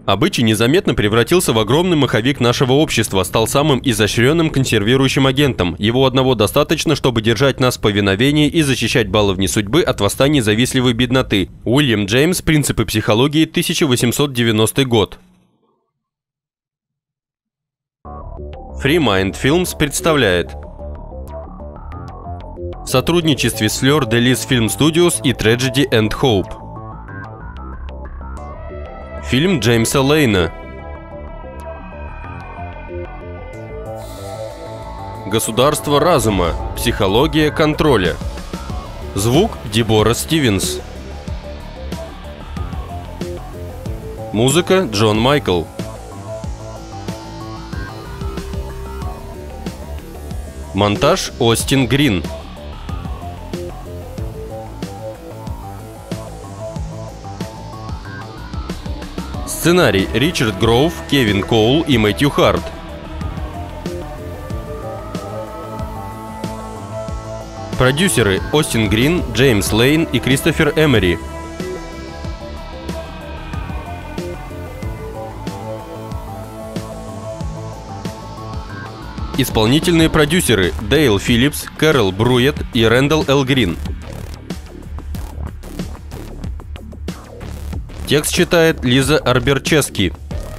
Обычай незаметно превратился в огромный маховик нашего общества, стал самым изощренным консервирующим агентом. Его одного достаточно, чтобы держать нас в повиновении и защищать баловни судьбы от восстаний завистливой бедноты. Уильям Джеймс. Принципы психологии. 1890 год. Free Mind Films представляет в сотрудничестве с Fleur de Lis Film Studios и Tragedy and Hope фильм Джеймса Лейна «Государство разума. Психология контроля». Звук Дебора Стивенс. Музыка Джон Майкл. Монтаж Остин Грин. Сценарий Ричард Гроув, Кевин Коул и Мэтью Харт. Продюсеры Остин Грин, Джеймс Лейн и Кристофер Эмери. Исполнительные продюсеры Дейл Филлипс, Кэрол Бруетт и Рэндалл Л. Грин. Текст читает Лиза Арберчески.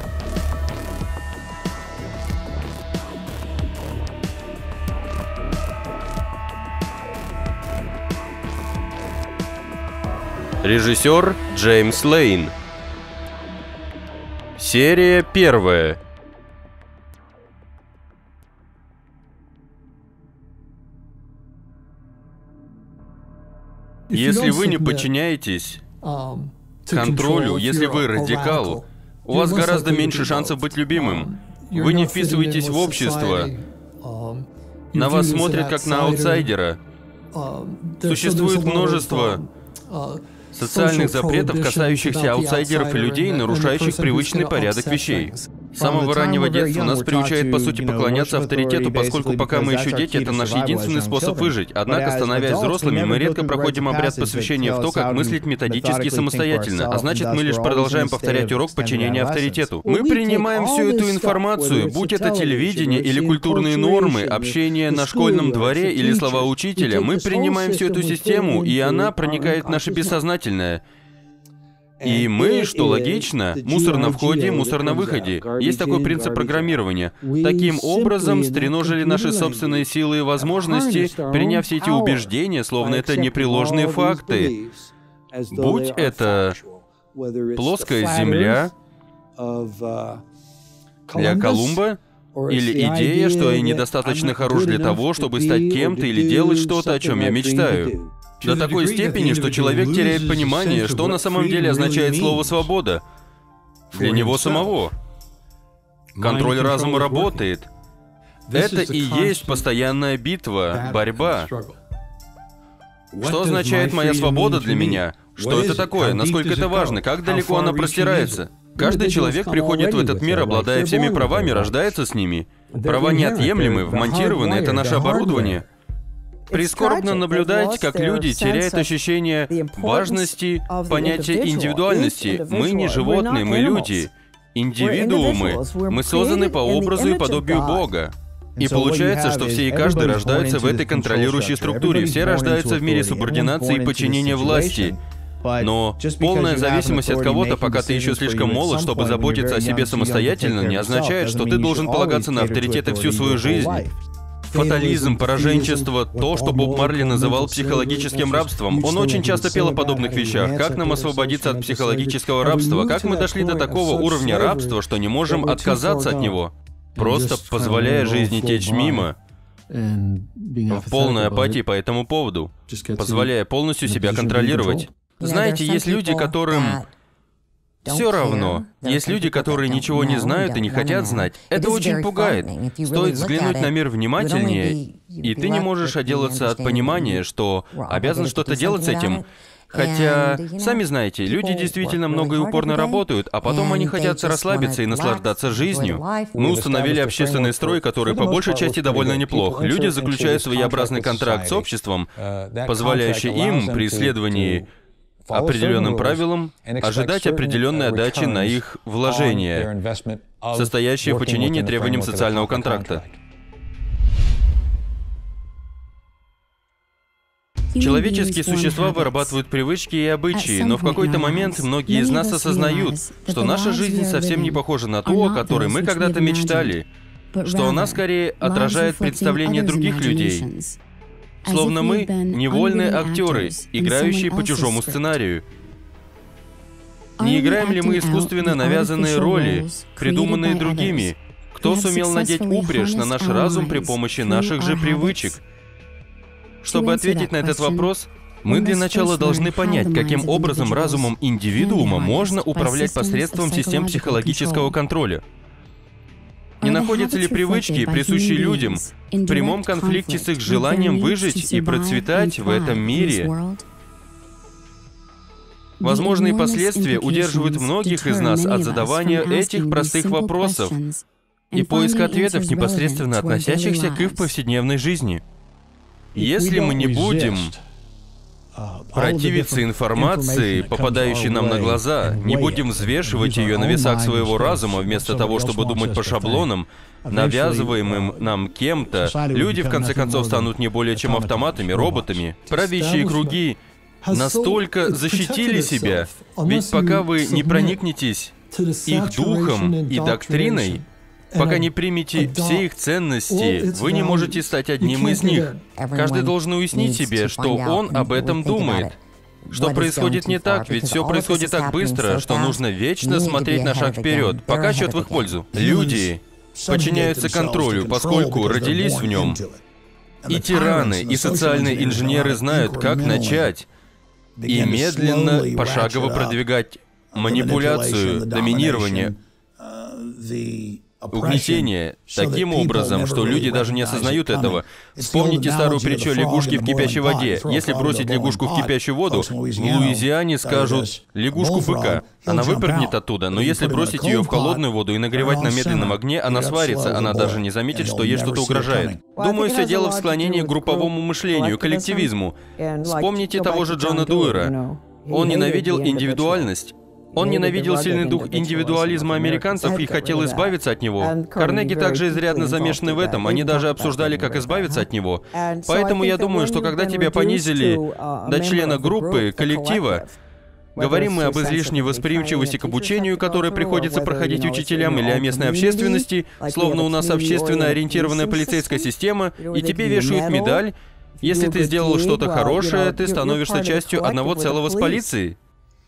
Режиссер Джеймс Лейн. Серия 1. Если вы не подчиняетесь контролю, если вы радикал, у вас гораздо меньше шансов быть любимым. Вы не вписываетесь в общество. На вас смотрят как на аутсайдера. Существует множество социальных запретов, касающихся аутсайдеров и людей, нарушающих привычный порядок вещей. С самого раннего детства нас приучают, по сути, поклоняться авторитету, поскольку пока мы еще дети, это наш единственный способ выжить. Однако, становясь взрослыми, мы редко проходим обряд посвящения в то, как мыслить методически и самостоятельно, а значит, мы лишь продолжаем повторять урок подчинения авторитету. Мы принимаем всю эту информацию, будь это телевидение или культурные нормы, общение на школьном дворе или слова учителя, мы принимаем всю эту систему, и она проникает в наше бессознательное. И мы, что логично, мусор на входе, мусор на выходе. Есть такой принцип программирования. Таким образом, стреножили наши собственные силы и возможности, приняв все эти убеждения, словно это непреложные факты. Будь это плоская земля для Колумба, или идея, что я недостаточно хорош для того, чтобы стать кем-то или делать что-то, о чем я мечтаю. До такой степени, что человек теряет понимание, что на самом деле означает слово «свобода» для него самого. Контроль разума работает. Это и есть постоянная битва, борьба. Что означает моя свобода для меня? Что это такое? Насколько это важно? Как далеко она простирается? Каждый человек приходит в этот мир, обладая всеми правами, рождается с ними. Права неотъемлемы, вмонтированы, это наше оборудование. Прискорбно наблюдать, как люди теряют ощущение важности понятия индивидуальности. Мы не животные, мы люди. Индивидуумы. Мы созданы по образу и подобию Бога. И получается, что все и каждый рождаются в этой контролирующей структуре. Все рождаются в мире субординации и подчинения власти. Но полная зависимость от кого-то, пока ты еще слишком молод, чтобы заботиться о себе самостоятельно, не означает, что ты должен полагаться на авторитеты всю свою жизнь. Фатализм, пораженчество, то, что Боб Марли называл психологическим рабством. Он очень часто пел о подобных вещах. Как нам освободиться от психологического рабства? Как мы дошли до такого уровня рабства, что не можем отказаться от него, просто позволяя жизни течь мимо, в полной апатии по этому поводу, позволяя полностью себя контролировать. Знаете, есть люди, которым все равно. Есть люди, которые ничего не знают и не хотят знать. Это очень пугает. Стоит взглянуть на мир внимательнее, и ты не можешь отделаться от понимания, что обязан что-то делать с этим. Хотя, сами знаете, люди действительно много и упорно работают, а потом они хотят расслабиться и наслаждаться жизнью. Мы установили общественный строй, который по большей части довольно неплох. Люди заключают своеобразный контракт с обществом, позволяющий им при исследовании определенным правилам, ожидать определенной отдачи на их вложения, состоящие в подчинении требованиям социального контракта. Человеческие существа вырабатывают привычки и обычаи, но в какой-то момент многие из нас осознают, что наша жизнь совсем не похожа на ту, о которой мы когда-то мечтали, что она скорее отражает представления других людей, словно мы невольные актеры, играющие по чужому сценарию. Не играем ли мы искусственно навязанные роли, придуманные другими? Кто сумел надеть упряжь на наш разум при помощи наших же привычек? Чтобы ответить на этот вопрос, мы для начала должны понять, каким образом разумом индивидуума можно управлять посредством систем психологического контроля. Не находятся ли привычки, присущие людям, в прямом конфликте с их желанием выжить и процветать в этом мире? Возможные последствия удерживают многих из нас от задавания этих простых вопросов и поиска ответов, непосредственно относящихся к их повседневной жизни. Если мы не будем противиться информации, попадающей нам на глаза, не будем взвешивать ее на весах своего разума, вместо того, чтобы думать по шаблонам, навязываемым нам кем-то, люди в конце концов станут не более чем автоматами, роботами. Правящие круги настолько защитили себя, ведь пока вы не проникнетесь их духом и доктриной, пока не примете все их ценности, вы не можете стать одним из них. Каждый должен уяснить себе, что он об этом думает. Что происходит не так, ведь все происходит так быстро, что нужно вечно смотреть на шаг вперед, пока счет в их пользу. Люди подчиняются контролю, поскольку родились в нем. И тираны, и социальные инженеры знают, как начать и медленно, пошагово продвигать манипуляцию, доминирование, угнетение таким образом, что люди даже не осознают этого. Вспомните старую притчу о лягушке в кипящей воде. Если бросить лягушку в кипящую воду, в Луизиане скажут «лягушку быка». Она выпрыгнет оттуда, но если бросить ее в холодную воду и нагревать на медленном огне, она сварится, она даже не заметит, что ей что-то угрожает. Думаю, все дело в склонении к групповому мышлению, коллективизму. Вспомните того же Джона Дуэра. Он ненавидел индивидуальность. Он ненавидел сильный дух индивидуализма американцев и хотел избавиться от него. Карнеги также изрядно замешаны в этом, они даже обсуждали, как избавиться от него. Поэтому я думаю, что когда тебя понизили до члена группы, коллектива, говорим мы об излишней восприимчивости к обучению, которое приходится проходить учителям, или о местной общественности, словно у нас общественно ориентированная полицейская система, и тебе вешают медаль. Если ты сделал что-то хорошее, ты становишься частью одного целого с полицией.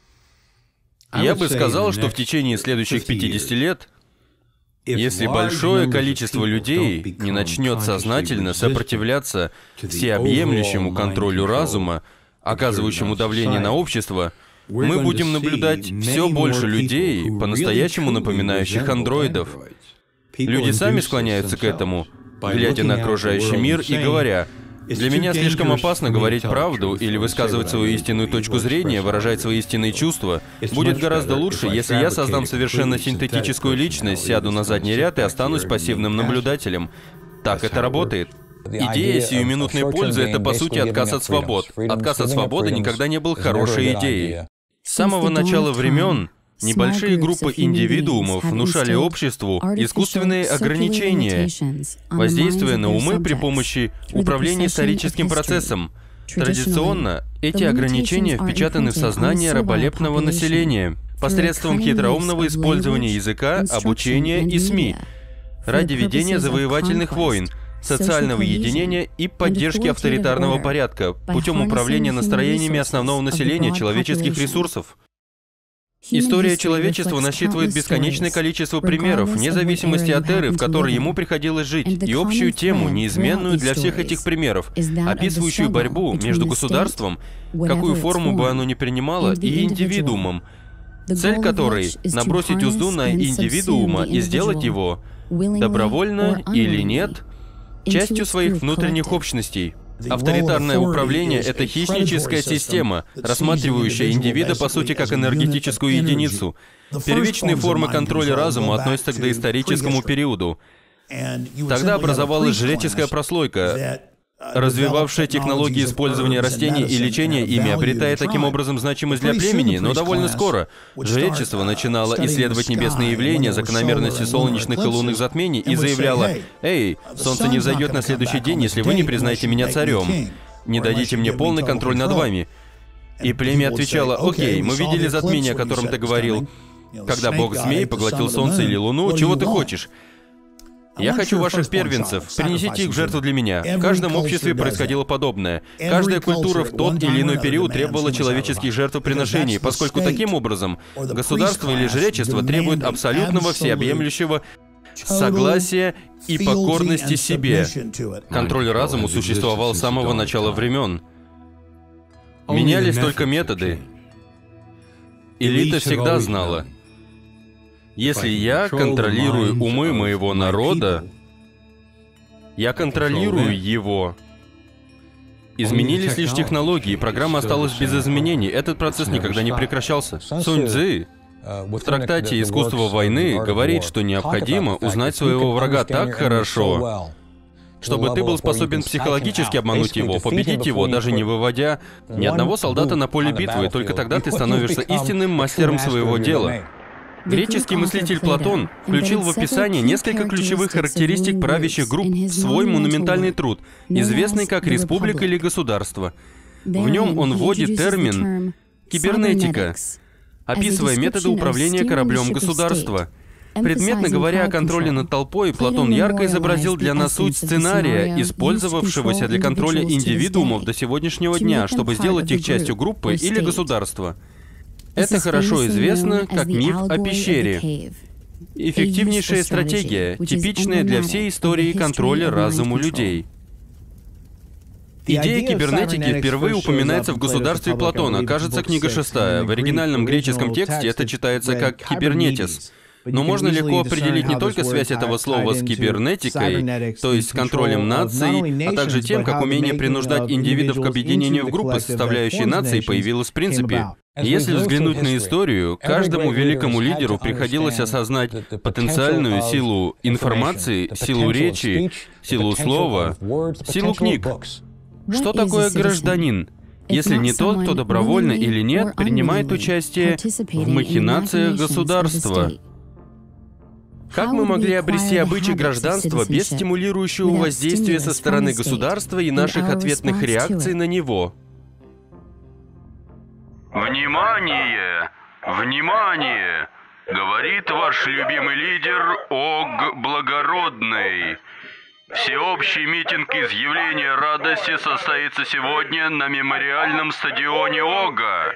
Я бы сказал, что в течение следующих 50 лет, если большое количество людей не начнет сознательно сопротивляться всеобъемлющему контролю разума, оказывающему давление на общество, мы будем наблюдать все больше людей, по-настоящему напоминающих андроидов. Люди сами склоняются к этому, глядя на окружающий мир и говоря: «Для меня слишком опасно говорить правду или высказывать свою истинную точку зрения, выражать свои истинные чувства. Будет гораздо лучше, если я создам совершенно синтетическую личность, сяду на задний ряд и останусь пассивным наблюдателем». Так это работает. Идея сиюминутной пользы — это, по сути, отказ от свобод. Отказ от свободы никогда не был хорошей идеей. С самого начала времен небольшие группы индивидуумов внушали обществу искусственные ограничения, воздействуя на умы при помощи управления историческим процессом. Традиционно эти ограничения впечатаны в сознание раболепного населения посредством хитроумного использования языка, обучения и СМИ ради ведения завоевательных войн, социального единения и поддержки авторитарного порядка путем управления настроениями основного населения человеческих ресурсов. История человечества насчитывает бесконечное количество примеров, вне зависимости от эры, в которой ему приходилось жить, и общую тему, неизменную для всех этих примеров, описывающую борьбу между государством, какую форму бы оно ни принимало, и индивидуумом, цель которой — набросить узду на индивидуума и сделать его, добровольно или нет, частью своих внутренних общностей. Авторитарное управление — это хищническая система, рассматривающая индивида по сути как энергетическую единицу. Первичные формы контроля разума относятся к доисторическому периоду. Тогда образовалась жреческая прослойка, развивавшая технологии использования растений и лечения ими, обретая таким образом значимость для племени, но довольно скоро жречество начинало исследовать небесные явления, закономерности солнечных и лунных затмений и заявляло: «Эй, солнце не взойдет на следующий день, если вы не признаете меня царем, не дадите мне полный контроль над вами». И племя отвечало: «Окей, мы видели затмение, о котором ты говорил, когда бог-змей поглотил солнце или луну, чего ты хочешь? Я хочу ваших первенцев, принесите их в жертву для меня». В каждом обществе происходило подобное. Каждая культура в тот или иной период требовала человеческих жертвоприношений, поскольку таким образом государство или жречество требует абсолютного всеобъемлющего согласия и покорности себе. Контроль разума существовал с самого начала времен. Менялись только методы. Элита всегда знала: если я контролирую умы моего народа, я контролирую его. Изменились лишь технологии, программа осталась без изменений. Этот процесс никогда не прекращался. Сунь Цзы в трактате «Искусство войны» говорит, что необходимо узнать своего врага так хорошо, чтобы ты был способен психологически обмануть его, победить его, даже не выводя ни одного солдата на поле битвы. Только тогда ты становишься истинным мастером своего дела. Греческий мыслитель Платон включил в описание несколько ключевых характеристик правящих групп в свой монументальный труд, известный как «Республика» или «Государство». В нем он вводит термин «кибернетика», описывая методы управления кораблем государства. Предметно говоря о контроле над толпой, Платон ярко изобразил для нас суть сценария, использовавшегося для контроля индивидуумов до сегодняшнего дня, чтобы сделать их частью группы или государства. Это хорошо известно как миф о пещере. Эффективнейшая стратегия, типичная для всей истории контроля разума людей. Идея кибернетики впервые упоминается в «Государстве» Платона, кажется, книга 6. В оригинальном греческом тексте это читается как «кибернетис». Но можно легко определить не только связь этого слова с кибернетикой, то есть с контролем наций, а также тем, как умение принуждать индивидов к объединению в группы, составляющие нации, появилось в принципе. Если взглянуть на историю, каждому великому лидеру приходилось осознать потенциальную силу информации, силу речи, силу слова, силу книг. Что такое гражданин, если не тот, кто добровольно или нет принимает участие в махинациях государства? Как мы могли обрести обычай гражданства без стимулирующего воздействия со стороны государства и наших ответных реакций на него? Внимание! Внимание! Говорит ваш любимый лидер Ог Благородный. Всеобщий митинг изъявления радости состоится сегодня на мемориальном стадионе Ога.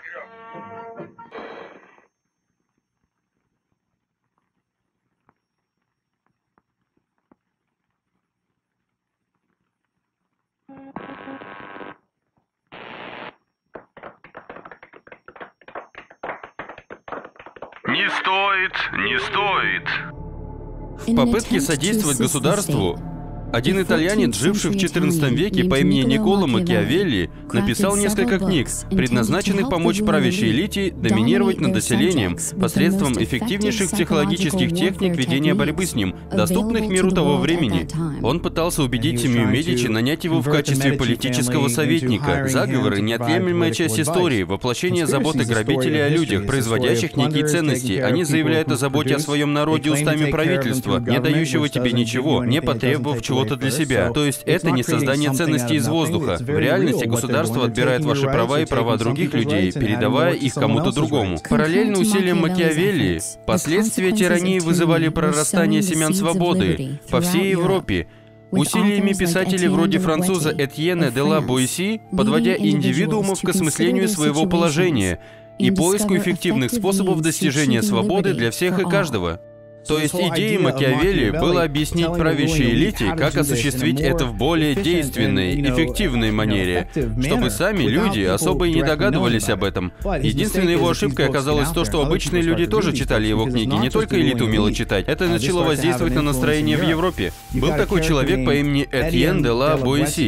Не стоит, не стоит. В попытке содействовать государству, один итальянец, живший в XIV веке по имени Никколо Макиавелли, написал несколько книг, предназначенных помочь правящей элите доминировать над населением посредством эффективнейших психологических техник ведения борьбы с ним, доступных миру того времени. Он пытался убедить семью Медичи нанять его в качестве политического советника. Заговоры — неотъемлемая часть истории, воплощение заботы грабителей о людях, производящих некие ценности. Они заявляют о заботе о своем народе устами правительства, не дающего тебе ничего, не потребовав чего для себя. То есть это не создание ценностей из воздуха. В реальности государство отбирает ваши права и права других людей, передавая их кому-то другому. Параллельно усилиям Макиавелли, последствия тирании вызывали прорастание семян свободы по всей Европе. Усилиями писателей вроде француза Этьена де ла Буисси, подводя индивидуумов к осмыслению своего положения и поиску эффективных способов достижения свободы для всех и каждого. То есть идеей Макиавелли было объяснить правящей элите, как осуществить это в более действенной, эффективной манере, чтобы сами люди особо и не догадывались об этом. Единственной его ошибкой оказалось то, что обычные люди тоже читали его книги, не только элита умела читать. Это начало воздействовать на настроение в Европе. Был такой человек по имени Этьен де ла Буисси.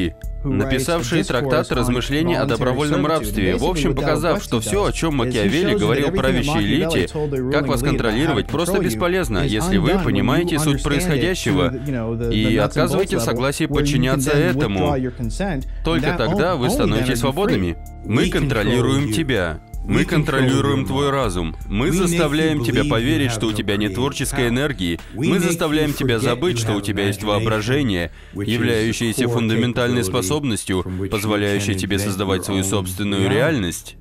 написавший трактат «Размышления о добровольном рабстве», в общем, показав, что все, о чем Макиавелли говорил правящей элите, как вас контролировать, просто бесполезно, если вы понимаете суть происходящего и отказываете в согласии подчиняться этому. Только тогда вы становитесь свободными. Мы контролируем тебя. Мы контролируем твой разум. Мы заставляем тебя поверить, что у тебя нет творческой энергии. Мы заставляем тебя забыть, что у тебя есть воображение, являющееся фундаментальной способностью, позволяющей тебе создавать свою собственную реальность.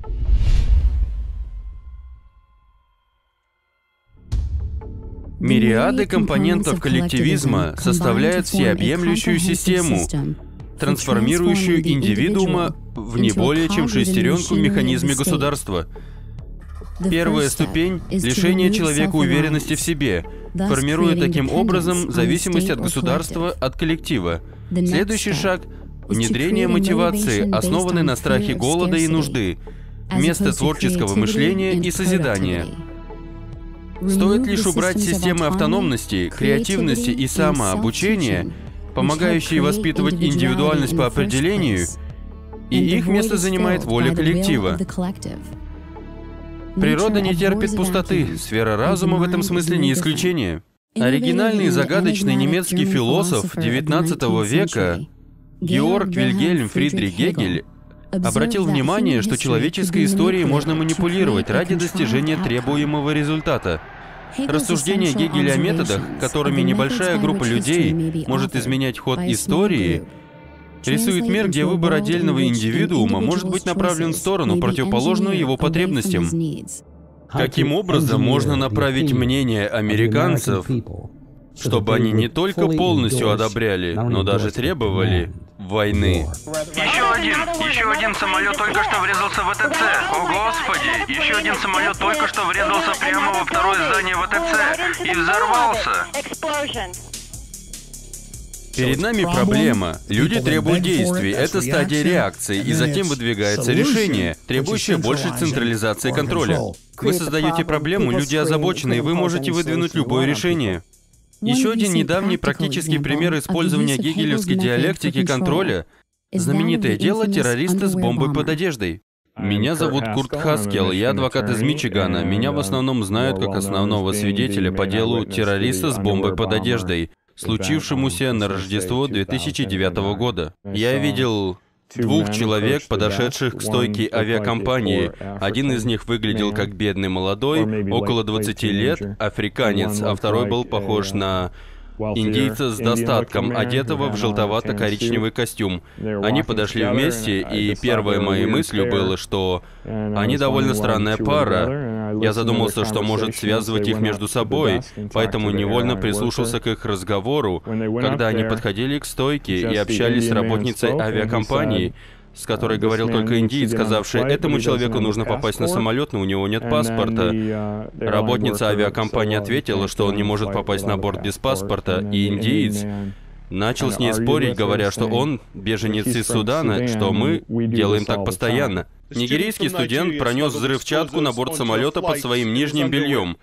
Мириады компонентов коллективизма составляют всеобъемлющую систему, трансформирующую индивидуума в не более чем шестеренку в механизме государства. Первая ступень — лишение человека уверенности в себе, формируя таким образом зависимость от государства, от коллектива. Следующий шаг — внедрение мотивации, основанной на страхе голода и нужды, вместо творческого мышления и созидания. Стоит лишь убрать системы автономности, креативности и самообучения, помогающие воспитывать индивидуальность по определению, и их место занимает воля коллектива. Природа не терпит пустоты, сфера разума в этом смысле не исключение. Оригинальный и загадочный немецкий философ XIX века Георг Вильгельм Фридрих Гегель обратил внимание, что человеческой историей можно манипулировать ради достижения требуемого результата. Рассуждения Гегеля о методах, которыми небольшая группа людей может изменять ход истории, рисует мир, где выбор отдельного индивидуума может быть направлен в сторону, противоположную его потребностям. Каким образом можно направить мнение американцев, чтобы они не только полностью одобряли, но даже требовали войны? Еще один самолет только что врезался в ВТЦ. О, Господи! Еще один самолет только что врезался прямо во второе здание ВТЦ и взорвался. Перед нами проблема. Люди требуют действий. Это стадия реакции, и затем выдвигается решение, требующее большей централизации контроля. Вы создаете проблему, люди озабочены, и вы можете выдвинуть любое решение. Еще один недавний практический пример использования гегелевской диалектики контроля — знаменитое дело террориста с бомбой под одеждой. Меня зовут Курт Хаскел, я адвокат из Мичигана. Меня в основном знают как основного свидетеля по делу террориста с бомбой под одеждой, случившемуся на Рождество 2009 года. Я видел двух человек, подошедших к стойке авиакомпании. Один из них выглядел как бедный молодой, около 20 лет, африканец, а второй был похож на индейца с достатком, одетого в желтовато-коричневый костюм. Они подошли вместе, и первой моей мыслью было, что они довольно странная пара. Я задумался, что может связывать их между собой, поэтому невольно прислушался к их разговору, когда они подходили к стойке и общались с работницей авиакомпании, с которой говорил только индиец, сказавший, этому человеку нужно попасть на самолет, но у него нет паспорта. Работница авиакомпании ответила, что он не может попасть на борт без паспорта, и индиец начал с ней спорить, говоря, что он беженец из Судана, что мы делаем так постоянно. Нигерийский студент пронес взрывчатку на борт самолета под своим нижним бельем.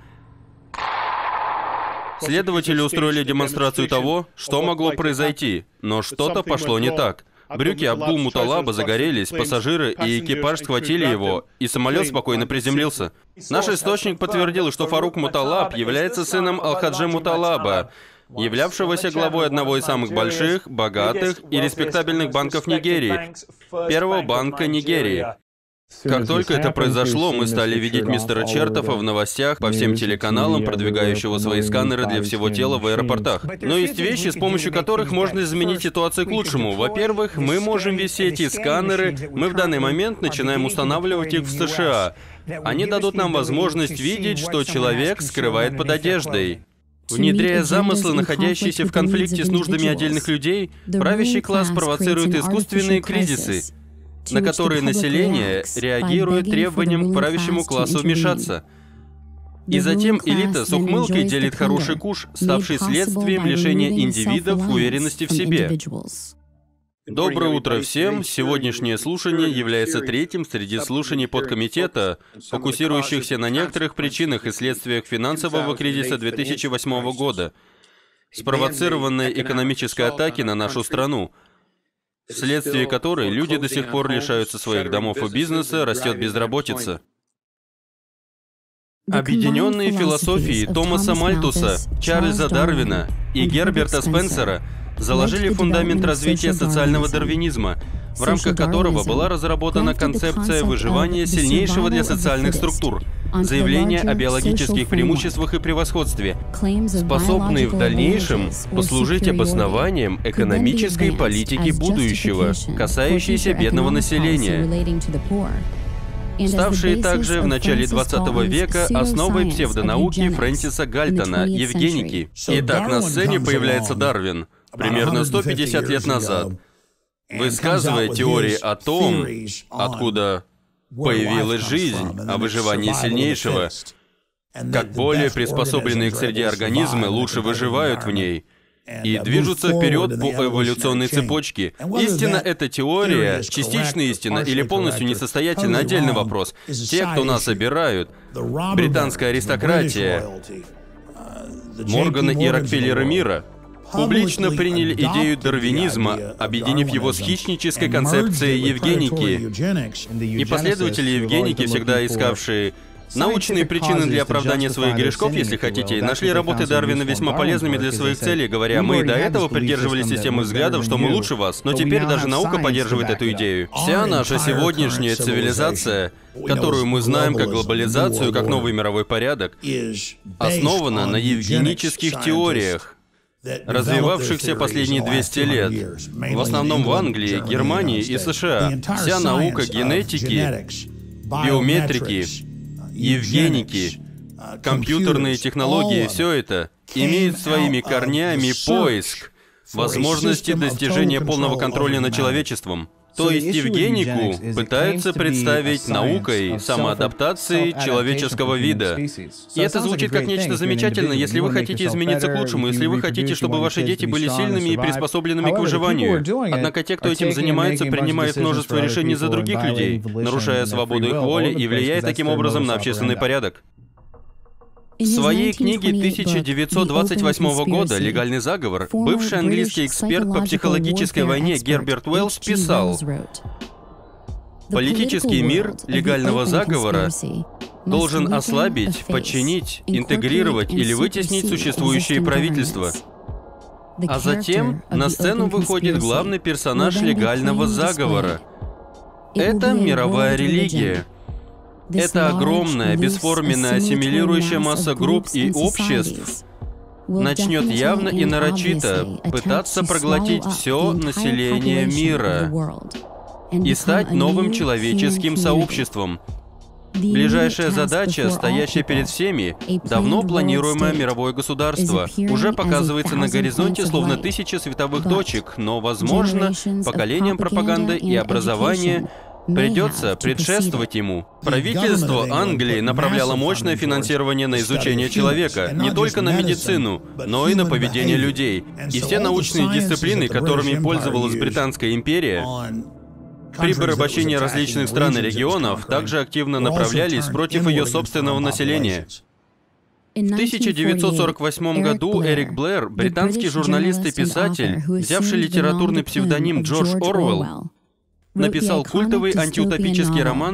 Следователи устроили демонстрацию того, что могло произойти, но что-то пошло не так. Брюки Абдул-Муталаба загорелись, пассажиры и экипаж схватили его, и самолет спокойно приземлился. Наш источник подтвердил, что Фарук Муталаб является сыном Алхаджи Муталаба, являвшегося главой одного из самых больших, богатых и респектабельных банков Нигерии, первого банка Нигерии. Как только это произошло, мы стали видеть мистера Чертофа в новостях по всем телеканалам, продвигающего свои сканеры для всего тела в аэропортах. Но есть вещи, с помощью которых можно изменить ситуацию к лучшему. Во-первых, мы можем вести эти сканеры, мы в данный момент начинаем устанавливать их в США. Они дадут нам возможность видеть, что человек скрывает под одеждой. Внедряя замыслы, находящиеся в конфликте с нуждами отдельных людей, правящий класс провоцирует искусственные кризисы, на которые население реагирует требованием к правящему классу вмешаться. И затем элита с ухмылкой делит хороший куш, ставший следствием лишения индивидов уверенности в себе. Доброе утро всем! Сегодняшнее слушание является третьим среди слушаний подкомитета, фокусирующихся на некоторых причинах и следствиях финансового кризиса 2008 года, спровоцированной экономической атаки на нашу страну. вследствие которой люди до сих пор лишаются своих домов и бизнеса, растет безработица. Объединенные философии Томаса Мальтуса, Чарльза Дарвина и Герберта Спенсера заложили фундамент развития социального дарвинизма, в рамках которого была разработана концепция выживания сильнейшего для социальных структур, заявление о биологических преимуществах и превосходстве, способные в дальнейшем послужить обоснованием экономической политики будущего, касающейся бедного населения, ставшие также в начале 20 века основой псевдонауки Фрэнсиса Гальтона, евгеники. Итак, на сцене появляется Дарвин, примерно 150 лет назад, высказывая теории о том, откуда появилась жизнь, о выживании сильнейшего, как более приспособленные к среде организмы лучше выживают в ней и движутся вперед по эволюционной цепочке. Истина — это теория, частично истина или полностью несостоятельна — отдельный вопрос. Те, кто нас обирают, британская аристократия, Морганы и Рокфеллеры мира, публично приняли идею дарвинизма, объединив его с хищнической концепцией евгеники. И последователи евгеники, всегда искавшие научные причины для оправдания своих грешков, если хотите, нашли работы Дарвина весьма полезными для своих целей, говоря: мы и до этого придерживались системы взглядов, что мы лучше вас, но теперь даже наука поддерживает эту идею. Вся наша сегодняшняя цивилизация, которую мы знаем как глобализацию, как новый мировой порядок, основана на евгенических теориях, развивавшихся последние 200 лет, в основном в Англии, Германии и США. Вся наука генетики, биометрики, евгеники, компьютерные технологии, все это имеет своими корнями поиск возможности достижения полного контроля над человечеством. То есть евгенику пытаются представить наукой самоадаптации человеческого вида. И это звучит как нечто замечательное, если вы хотите измениться к лучшему, если вы хотите, чтобы ваши дети были сильными и приспособленными к выживанию. Однако те, кто этим занимается, принимают множество решений за других людей, нарушая свободу их воли и влияя таким образом на общественный порядок. В своей книге 1928 года «Легальный заговор» бывший английский эксперт по психологической войне Герберт Уэллс писал: «Политический мир легального заговора должен ослабить, подчинить, интегрировать или вытеснить существующие правительства». А затем на сцену выходит главный персонаж легального заговора. Это мировая религия. Это огромная, бесформенная, ассимилирующая масса групп и обществ начнет явно и нарочито пытаться проглотить все население мира и стать новым человеческим сообществом. Ближайшая задача, стоящая перед всеми, давно планируемое мировое государство, уже показывается на горизонте словно 1000 световых точек, но, возможно, поколениям пропаганды и образования придется предшествовать ему. Правительство Англии направляло мощное финансирование на изучение человека, не только на медицину, но и на поведение людей. И все научные дисциплины, которыми пользовалась Британская империя, при порабощении различных стран и регионов, также активно направлялись против ее собственного населения. В 1948 году Эрик Блэр, британский журналист и писатель, взявший литературный псевдоним Джордж Оруэлл, написал культовый антиутопический роман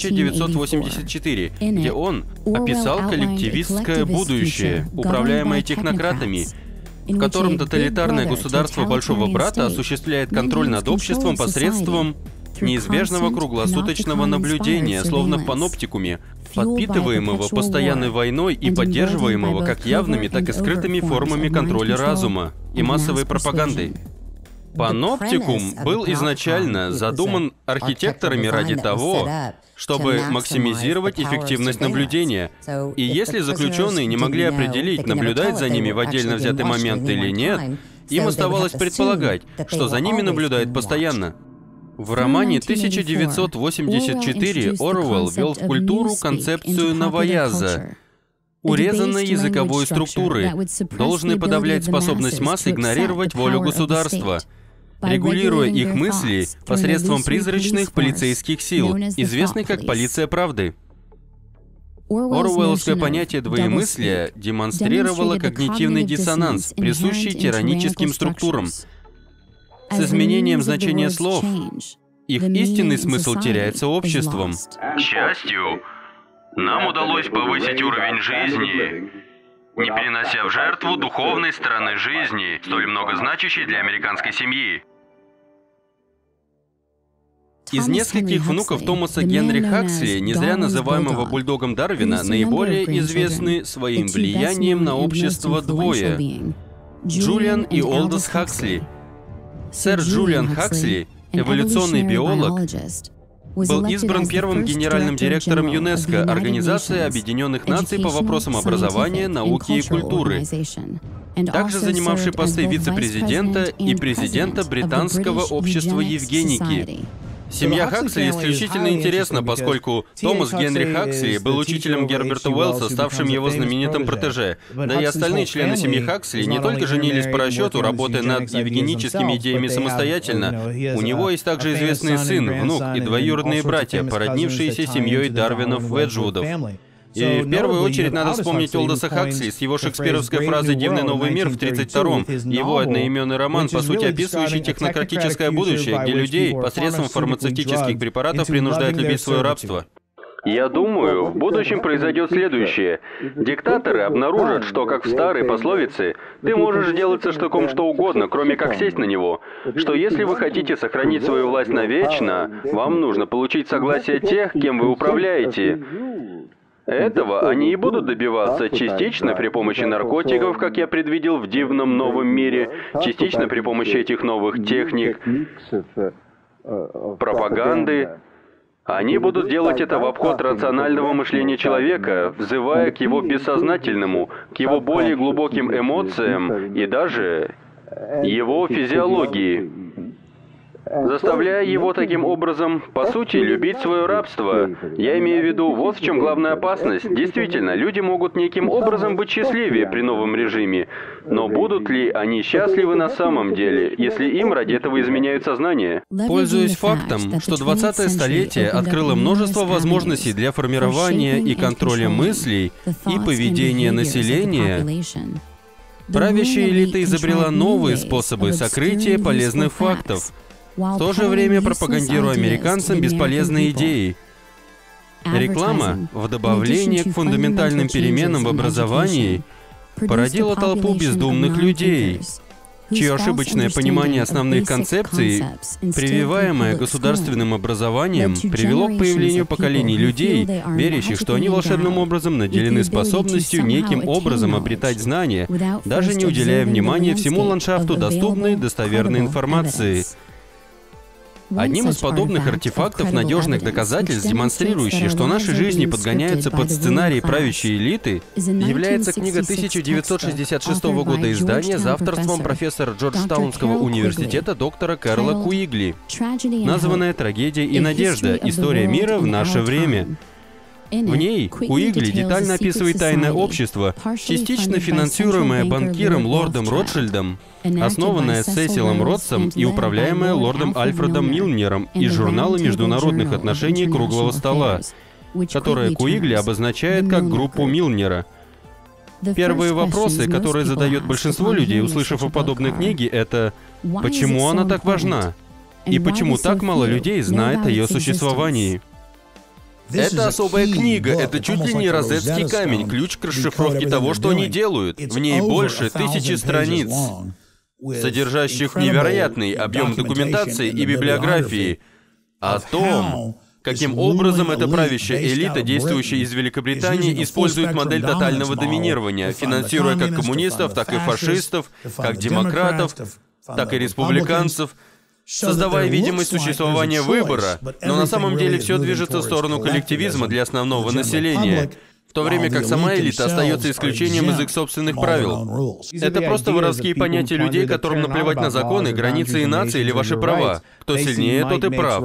1984, где он описал коллективистское будущее, управляемое технократами, в котором тоталитарное государство Большого Брата осуществляет контроль над обществом посредством неизбежного круглосуточного наблюдения, словно в паноптикуме, подпитываемого постоянной войной и поддерживаемого как явными, так и скрытыми формами контроля разума и массовой пропагандой. Паноптикум был изначально задуман архитекторами ради того, чтобы максимизировать эффективность наблюдения. И если заключенные не могли определить, наблюдать за ними в отдельно взятый момент или нет, им оставалось предполагать, что за ними наблюдают постоянно. В романе 1984 Оруэлл ввел в культуру концепцию новояза, урезанной языковой структуры, должной подавлять способность масс игнорировать волю государства, регулируя их мысли посредством призрачных полицейских сил, известных как «полиция правды». Оруэлловское понятие двоемыслия демонстрировало когнитивный диссонанс, присущий тираническим структурам. С изменением значения слов их истинный смысл теряется обществом. К счастью, нам удалось повысить уровень жизни, не перенося в жертву духовной стороны жизни, столь многозначащей для американской семьи. Из нескольких внуков Томаса Генри Хаксли, не зря называемого бульдогом Дарвина, наиболее известны своим влиянием на общество двое – Джулиан и Олдос Хаксли. Сэр Джулиан Хаксли, эволюционный биолог, был избран первым генеральным директором ЮНЕСКО, Организации Объединенных Наций по вопросам образования, науки и культуры, также занимавший посты вице-президента и президента Британского общества Евгеники. Семья Хаксли исключительно интересна, поскольку Томас Генри Хаксли был учителем Герберта Уэллса, ставшим его знаменитым протеже. Да и остальные члены семьи Хаксли не только женились по расчету, работая над евгеническими идеями самостоятельно. У него есть также известный сын, внук и двоюродные братья, породнившиеся семьей Дарвинов-Веджвудов. И в первую очередь надо вспомнить Олдоса Хаксли с его шекспировской фразой «Дивный новый мир» в 1932-м, его одноименный роман, по сути описывающий технократическое будущее, где людей посредством фармацевтических препаратов принуждают любить свое рабство. Я думаю, в будущем произойдет следующее. Диктаторы обнаружат, что, как в старой пословице, ты можешь делать со штыком что угодно, кроме как сесть на него. Что если вы хотите сохранить свою власть навечно, вам нужно получить согласие тех, кем вы управляете. Этого они и будут добиваться частично при помощи наркотиков, как я предвидел в «Дивном новом мире», частично при помощи этих новых техник, пропаганды. Они будут делать это в обход рационального мышления человека, взывая к его бессознательному, к его более глубоким эмоциям и даже его физиологии, заставляя его таким образом, по сути, любить свое рабство. Я имею в виду, вот в чем главная опасность. Действительно, люди могут неким образом быть счастливее при новом режиме, но будут ли они счастливы на самом деле, если им ради этого изменяют сознание? Пользуясь фактом, что 20-е столетие открыло множество возможностей для формирования и контроля мыслей и поведения населения, правящая элита изобрела новые способы сокрытия полезных фактов, в то же время пропагандируя американцам бесполезные идеи. Реклама, в добавление к фундаментальным переменам в образовании, породила толпу бездумных людей, чье ошибочное понимание основных концепций, прививаемое государственным образованием, привело к появлению поколений людей, верящих, что они волшебным образом наделены способностью неким образом обретать знания, даже не уделяя внимания всему ландшафту доступной, достоверной информации. Одним из подобных артефактов надежных доказательств, демонстрирующих, что наши жизни подгоняются под сценарий правящей элиты, является книга 1966 года издания за авторством профессора Джорджтаунского университета доктора Кэрла Куигли, названная «Трагедия и надежда. История мира в наше время». В ней Куигли детально описывает тайное общество, частично финансируемое банкиром лордом Ротшильдом, основанное Сесилом Ротсом и управляемое лордом Альфредом Милнером из журнала международных отношений «Круглого стола», которое Куигли обозначает как группу Милнера. Первые вопросы, которые задает большинство людей, услышав о подобной книге, это «Почему она так важна?» и «Почему так мало людей знает о ее существовании?» Это особая книга, это чуть ли не розетский камень, ключ к расшифровке того, что они делают. В ней больше 1000 страниц, содержащих невероятный объем документации и библиографии о том, каким образом эта правящая элита, действующая из Великобритании, использует модель тотального доминирования, финансируя как коммунистов, так и фашистов, как демократов, так и республиканцев, создавая видимость существования выбора, но на самом деле все движется в сторону коллективизма для основного населения, в то время как сама элита остается исключением из их собственных правил. Это просто воровские понятия людей, которым наплевать на законы, границы и нации или ваши права. Кто сильнее, тот и прав.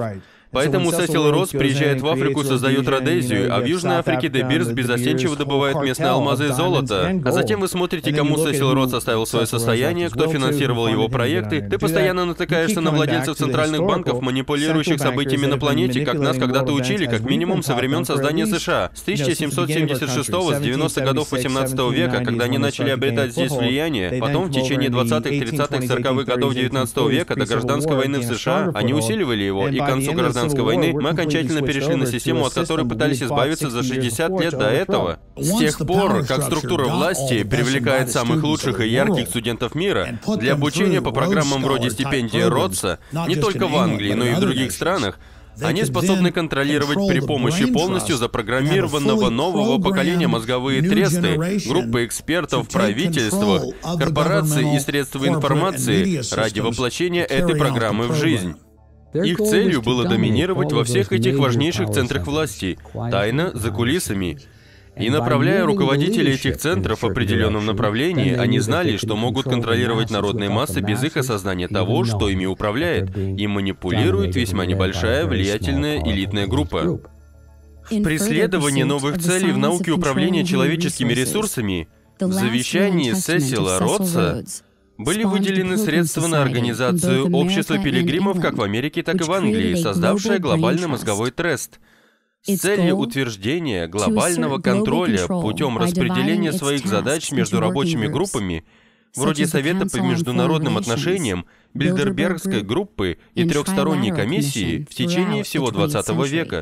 Поэтому Сесил Ротс приезжает в Африку, создает Родезию, а в Южной Африке Де Бирс безостенчиво добывает местные алмазы и золото. А затем вы смотрите, кому Сесил Ротс оставил свое состояние, кто финансировал его проекты. Ты постоянно натыкаешься на владельцев центральных банков, манипулирующих событиями на планете, как нас когда-то учили, как минимум со времен создания США. С 1776-го, с 90-х годов 18 века, когда они начали обретать здесь влияние, потом в течение 20-х, 30-х, 40-х годов 19 века до гражданской войны в США, они усиливали его, и к концу гражданской войны мы окончательно перешли на систему, от которой пытались избавиться за 60 лет до этого. С тех пор, как структура власти привлекает самых лучших и ярких студентов мира для обучения по программам вроде стипендии Ротса, не только в Англии, но и в других странах, они способны контролировать при помощи полностью запрограммированного нового поколения мозговые тресты, группы экспертов, правительства, корпораций и средства информации ради воплощения этой программы в жизнь. Их целью было доминировать во всех этих важнейших центрах власти, тайно, за кулисами. И направляя руководителей этих центров в определенном направлении, они знали, что могут контролировать народные массы без их осознания того, что ими управляет, и манипулирует весьма небольшая, влиятельная элитная группа. В преследовании новых целей в науке управления человеческими ресурсами, в завещании Сесила Ротса были выделены средства на организацию общества пилигримов как в Америке, так и в Англии, создавшее глобальный мозговой трест, с целью утверждения глобального контроля путем распределения своих задач между рабочими группами, вроде Совета по международным отношениям, Бильдербергской группы и трехсторонней комиссии в течение всего 20 века.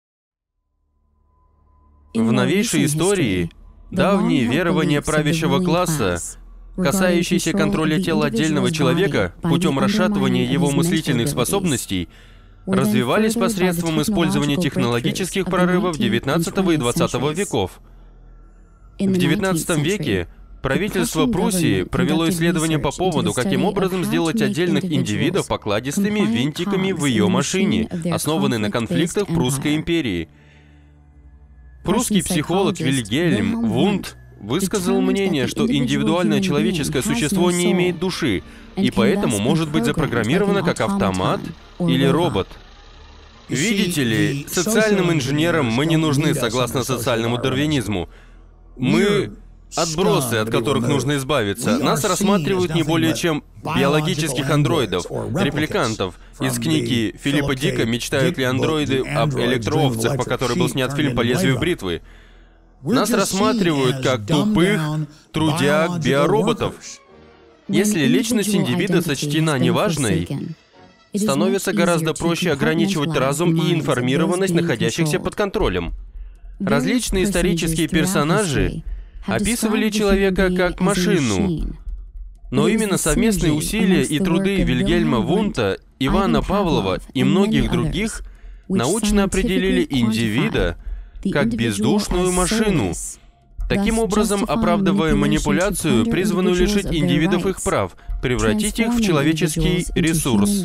В новейшей истории давние верования правящего класса, касающиеся контроля тела отдельного человека путем расшатывания его мыслительных способностей, развивались посредством использования технологических прорывов XIX и XX веков. В XIX веке правительство Пруссии провело исследование по поводу, каким образом сделать отдельных индивидов покладистыми винтиками в ее машине, основанной на конфликтах Прусской империи. Прусский психолог Вильгельм Вундт высказал мнение, что индивидуальное человеческое существо не имеет души, и поэтому может быть запрограммировано как автомат или робот. Видите ли, социальным инженерам мы не нужны, согласно социальному дарвинизму. Мы отбросы, от которых нужно избавиться. Нас рассматривают не более чем биологических андроидов, репликантов. Из книги Филиппа Дика «Мечтают ли андроиды об электроовцах», по которой был снят фильм «По лезвию бритвы». Нас рассматривают как тупых, трудяг, биороботов. Если личность индивида сочтена неважной, становится гораздо проще ограничивать разум и информированность находящихся под контролем. Различные исторические персонажи описывали человека как машину, но именно совместные усилия и труды Вильгельма Вундта, Ивана Павлова и многих других научно определили индивида как бездушную машину, таким образом оправдывая манипуляцию, призванную лишить индивидов их прав, превратить их в человеческий ресурс.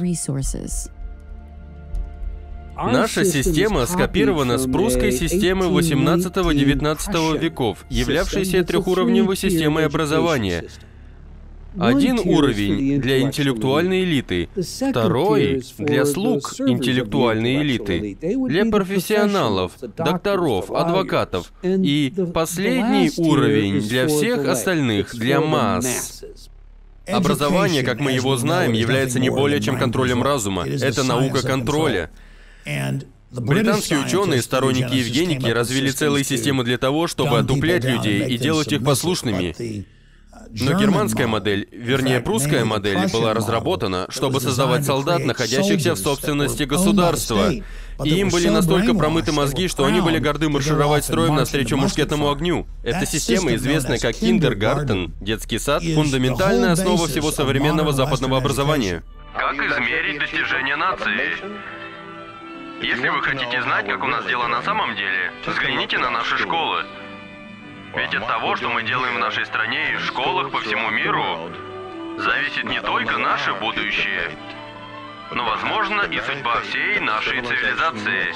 Наша система скопирована с прусской системы 18-19 веков, являвшейся трехуровневой системой образования. Один уровень для интеллектуальной элиты, второй для слуг интеллектуальной элиты, для профессионалов, докторов, адвокатов, и последний уровень для всех остальных, для масс. Образование, как мы его знаем, является не более чем контролем разума. Это наука контроля. Британские ученые, сторонники евгеники, развили целые системы для того, чтобы отуплять людей и делать их послушными. Но германская модель, вернее прусская модель, была разработана, чтобы создавать солдат, находящихся в собственности государства. И им были настолько промыты мозги, что они были горды маршировать строем навстречу мушкетному огню. Эта система, известная как киндергартен, детский сад, фундаментальная основа всего современного западного образования. Как измерить достижения нации? Если вы хотите знать, как у нас дела на самом деле, взгляните на наши школы. Ведь от того, что мы делаем в нашей стране и в школах по всему миру, зависит не только наше будущее, но, возможно, и судьба всей нашей цивилизации.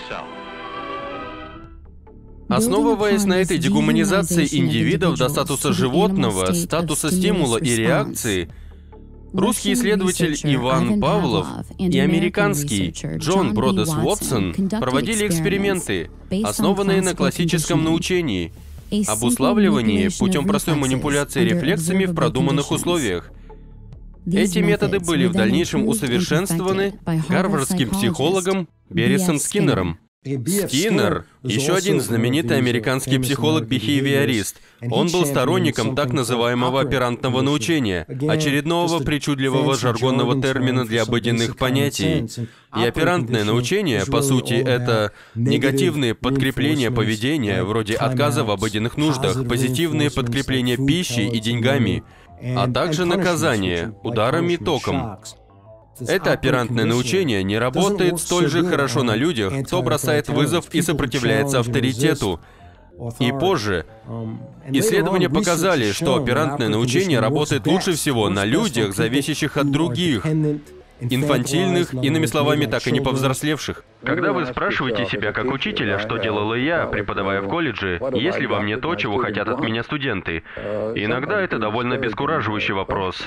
Основываясь на этой дегуманизации индивидов до статуса животного, статуса стимула и реакции, Русский исследователь Иван Павлов и американский Джон Бродес Уотсон проводили эксперименты, основанные на классическом научении, обуславливании путем простой манипуляции рефлексами в продуманных условиях. Эти методы были в дальнейшем усовершенствованы гарвардским психологом Беррисом Скиннером. Скиннер — еще один знаменитый американский психолог-бихевиорист. Он был сторонником так называемого оперантного научения, очередного причудливого жаргонного термина для обыденных понятий. И оперантное научение, по сути, это негативные подкрепления поведения, вроде отказа в обыденных нуждах, позитивные подкрепления пищей и деньгами, а также наказание ударами током. Это оперантное научение не работает столь же хорошо на людях, кто бросает вызов и сопротивляется авторитету. И позже исследования показали, что оперантное научение работает лучше всего на людях, зависящих от других, инфантильных, иными словами, так и не повзрослевших. Когда вы спрашиваете себя как учителя, что делала я, преподавая в колледже, есть ли во мне то, чего хотят от меня студенты, иногда это довольно обескураживающий вопрос.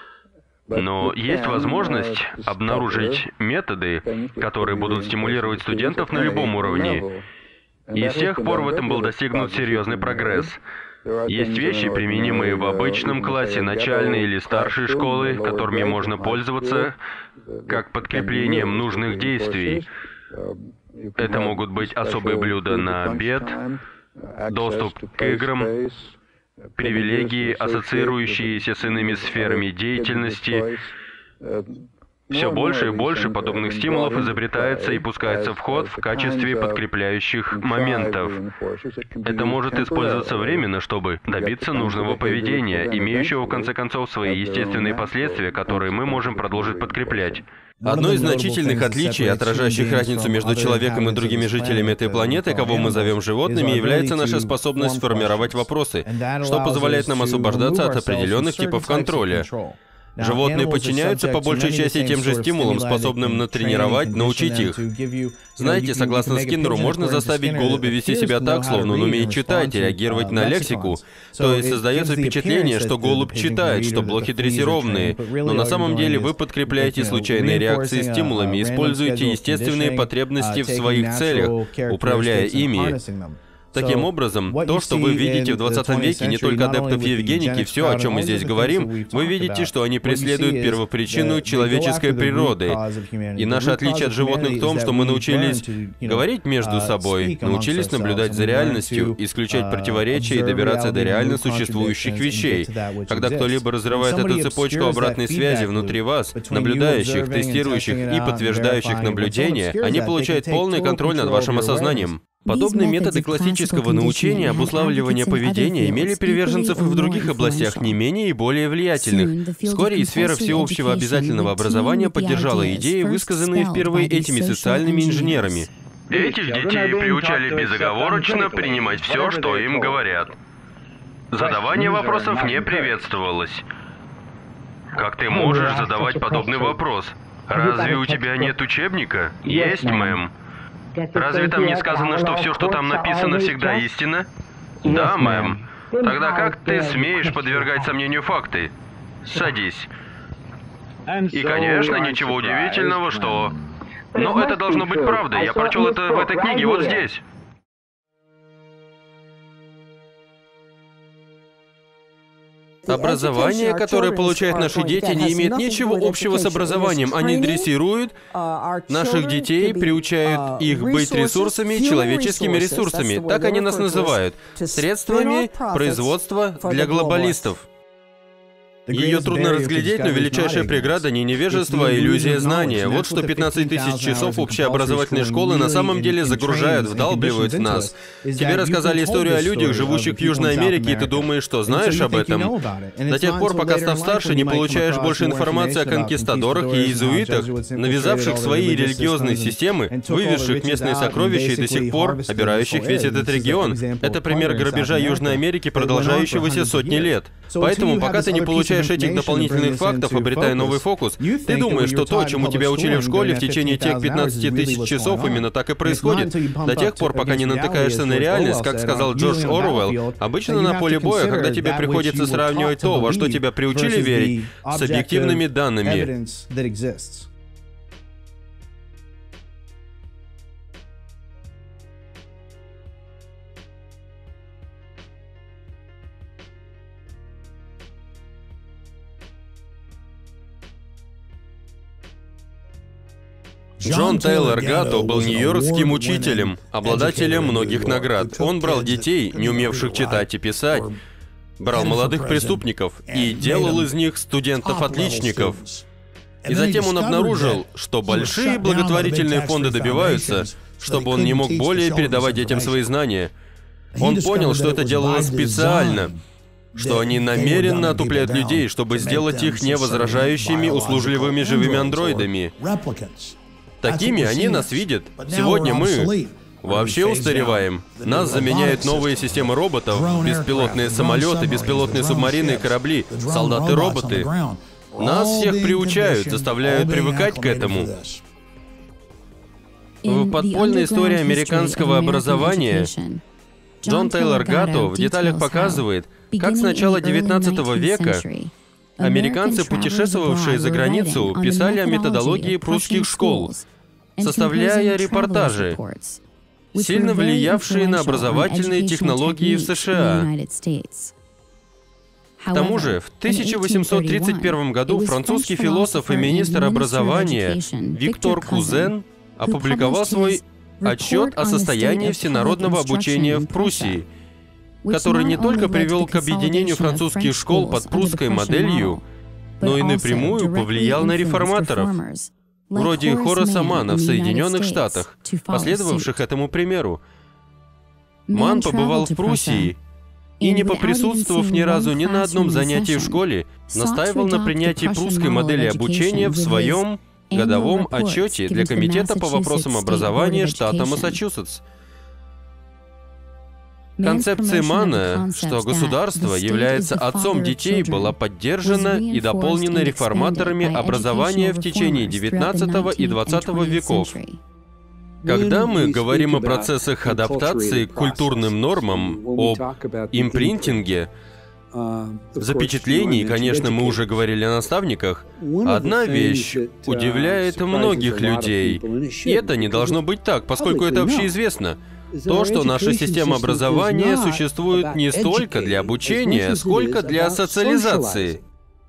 Но есть возможность обнаружить методы, которые будут стимулировать студентов на любом уровне. И с тех пор в этом был достигнут серьезный прогресс. Есть вещи, применимые в обычном классе начальной или старшей школы, которыми можно пользоваться как подкреплением нужных действий. Это могут быть особые блюда на обед, доступ к играм, привилегии, ассоциирующиеся с иными сферами деятельности. Все больше и больше подобных стимулов изобретается и пускается в ход в качестве подкрепляющих моментов. Это может использоваться временно, чтобы добиться нужного поведения, имеющего в конце концов свои естественные последствия, которые мы можем продолжить подкреплять. Одно из значительных отличий, отражающих разницу между человеком и другими жителями этой планеты, кого мы зовем животными, является наша способность формировать вопросы, что позволяет нам освобождаться от определенных типов контроля. Животные подчиняются по большей части тем же стимулам, способным натренировать, научить их. Знаете, согласно Скиннеру, можно заставить голубя вести себя так, словно он умеет читать и реагировать на лексику. То есть создается впечатление, что голубь читает, что блохи дрессированные, но на самом деле вы подкрепляете случайные реакции стимулами, используете естественные потребности в своих целях, управляя ими. Таким образом, то, что вы видите в 20 веке, не только адептов Евгеники, все, о чем мы здесь говорим, вы видите, что они преследуют первопричину человеческой природы. И наше отличие от животных в том, что мы научились говорить между собой, научились наблюдать за реальностью, исключать противоречия и добираться до реально существующих вещей. Когда кто-либо разрывает эту цепочку обратной связи внутри вас, наблюдающих, тестирующих и подтверждающих наблюдения, они получают полный контроль над вашим осознанием. Подобные методы классического научения, обуславливания поведения имели приверженцев и в других областях не менее и более влиятельных. Вскоре и сфера всеобщего обязательного образования поддержала идеи, высказанные впервые этими социальными инженерами. Этих детей приучали безоговорочно принимать все, что им говорят. Задавание вопросов не приветствовалось. Как ты можешь задавать подобный вопрос? Разве у тебя нет учебника? Есть, мэм. Разве там не сказано, что все, что там написано, всегда истина? Да, мэм. Тогда как ты смеешь подвергать сомнению факты? Садись. И, конечно, ничего удивительного, что... Но это должно быть правдой. Я прочел это в этой книге, вот здесь. Образование, которое получают наши дети, не имеет ничего общего с образованием. Они дрессируют наших детей, приучают их быть ресурсами, человеческими ресурсами. Так они нас называют. Средствами производства для глобалистов. Ее трудно разглядеть, но величайшая преграда не невежество, а иллюзия знания. Вот что 15 тысяч часов общеобразовательной школы на самом деле загружают, вдалбливают в нас. Тебе рассказали историю о людях, живущих в Южной Америке, и ты думаешь, что знаешь об этом. До тех пор, пока, став старше, не получаешь больше информации о конкистадорах и иезуитах, навязавших свои религиозные системы, вывезших местные сокровища и до сих пор обирающих весь этот регион. Это пример грабежа Южной Америки, продолжающегося сотни лет. Поэтому, пока ты не получаешь этих дополнительных фактов, обретая новый фокус, ты думаешь, что то, чему тебя учили в школе в течение тех 15 тысяч часов, именно так и происходит. До тех пор, пока не натыкаешься на реальность, как сказал Джордж Оруэлл, обычно на поле боя, когда тебе приходится сравнивать то, во что тебя приучили верить, с объективными данными. Джон Тейлор Гатто был нью-йоркским учителем, обладателем многих наград. Он брал детей, не умевших читать и писать, брал молодых преступников и делал из них студентов-отличников. И затем он обнаружил, что большие благотворительные фонды добиваются, чтобы он не мог более передавать детям свои знания. Он понял, что это делалось специально, что они намеренно отупляют людей, чтобы сделать их невозражающими, услужливыми живыми андроидами. Такими они нас видят. Сегодня мы вообще устареваем. Нас заменяют новые системы роботов, беспилотные самолеты, беспилотные субмарины и корабли, солдаты-роботы. Нас всех приучают, заставляют привыкать к этому. В подпольной истории американского образования Джон Тейлор Гатто в деталях показывает, как с начала 19 века американцы, путешествовавшие за границу, писали о методологии прусских школ, составляя репортажи, сильно влиявшие на образовательные технологии в США. К тому же, в 1831 году французский философ и министр образования Виктор Кузен опубликовал свой отчет о состоянии всенародного обучения в Пруссии, который не только привел к объединению французских школ под прусской моделью, но и напрямую повлиял на реформаторов, вроде Хораса Манна в Соединенных Штатах, последовавших этому примеру. Манн побывал в Пруссии и, не поприсутствовав ни разу ни на одном занятии в школе, настаивал на принятии прусской модели обучения в своем годовом отчете для Комитета по вопросам образования штата Массачусетс. Концепция Манна, что государство является отцом детей, была поддержана и дополнена реформаторами образования в течение XIX и XX веков. Когда мы говорим о процессах адаптации к культурным нормам, об импринтинге, запечатлении, конечно, мы уже говорили о наставниках, одна вещь удивляет многих людей. И это не должно быть так, поскольку это общеизвестно. То, что наша система образования существует не столько для обучения, сколько для социализации.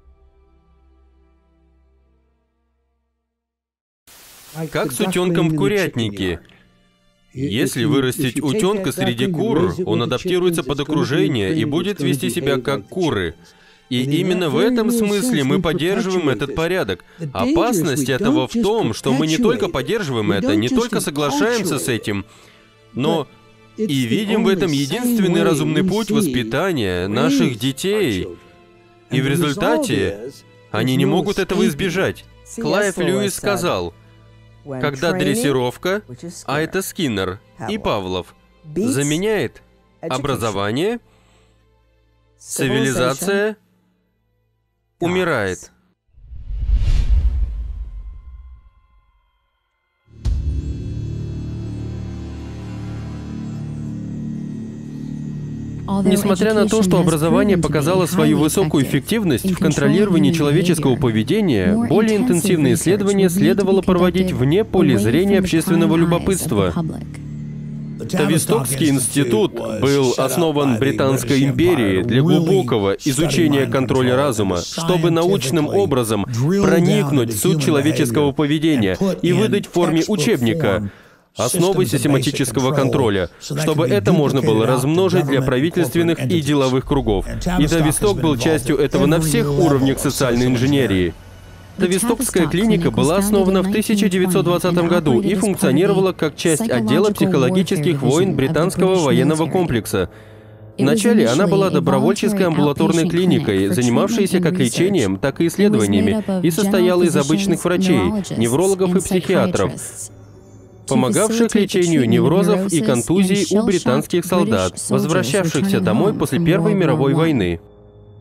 Как с утенком в курятнике. Если вырастить утенка среди кур, он адаптируется под окружение и будет вести себя как куры. И именно в этом смысле мы поддерживаем этот порядок. Опасность этого в том, что мы не только поддерживаем это, не только соглашаемся с этим, но и видим в этом единственный разумный путь воспитания наших детей. И в результате они не могут этого избежать. Клайв Льюис сказал, когда дрессировка, а это Скиннер и Павлов, заменяет образование, цивилизация умирает. Несмотря на то, что образование показало свою высокую эффективность в контролировании человеческого поведения, более интенсивные исследования следовало проводить вне поля зрения общественного любопытства. Тавистокский институт был основан Британской империей для глубокого изучения контроля разума, чтобы научным образом проникнуть в суть человеческого поведения и выдать в форме учебника основы систематического контроля, чтобы это можно было размножить для правительственных и деловых кругов. И Тависток был частью этого на всех уровнях социальной инженерии. Тавистокская клиника была основана в 1920 году и функционировала как часть отдела психологических войн британского военного комплекса. Вначале она была добровольческой амбулаторной клиникой, занимавшейся как лечением, так и исследованиями, и состояла из обычных врачей, неврологов и психиатров, помогавших лечению неврозов и контузий у британских солдат, возвращавшихся домой после Первой мировой войны.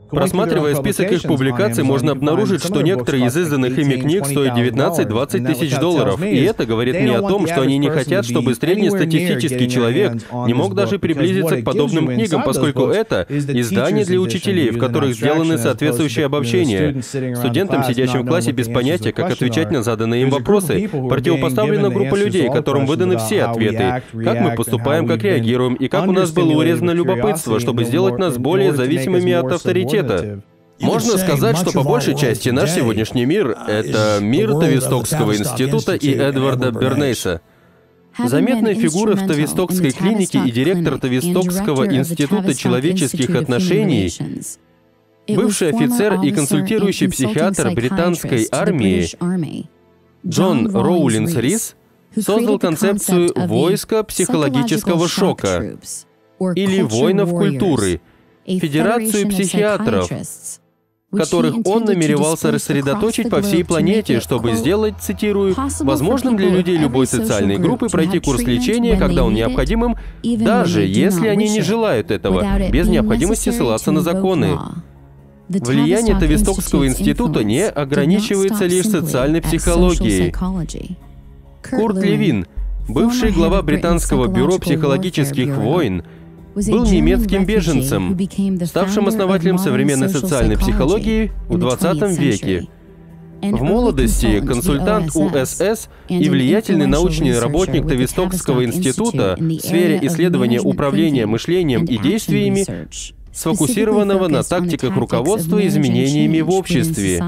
Просматривая список их публикаций, можно обнаружить, что некоторые из изданных ими книг стоят 19-20 тысяч долларов. И это говорит мне о том, что они не хотят, чтобы среднестатистический человек не мог даже приблизиться к подобным книгам, поскольку это издания для учителей, в которых сделаны соответствующие обобщения. Студентам, сидящим в классе без понятия, как отвечать на заданные им вопросы, противопоставлена группа людей, которым выданы все ответы. Как мы поступаем, как реагируем, и как у нас было урезано любопытство, чтобы сделать нас более зависимыми от авторитета. Можно сказать, что по большей части наш сегодняшний мир — это мир Тавистокского института и Эдварда Бернейса. Заметная фигура в Тавистокской клинике и директор Тавистокского института человеческих отношений, бывший офицер и консультирующий психиатр британской армии Джон Роулинс Рис создал концепцию «войска психологического шока» или «воинов культуры», Федерацию психиатров, которых он намеревался рассредоточить по всей планете, чтобы сделать, цитирую, «возможным для людей любой социальной группы пройти курс лечения, когда он необходим им, даже если они не желают этого, без необходимости ссылаться на законы». Влияние Тавистокского института не ограничивается лишь социальной психологией. Курт Левин, бывший глава британского бюро психологических войн, был немецким беженцем, ставшим основателем современной социальной психологии в 20 веке. В молодости консультант УСС и влиятельный научный работник Тавистокского института в сфере исследования управления мышлением и действиями, сфокусированного на тактиках руководства изменениями в обществе.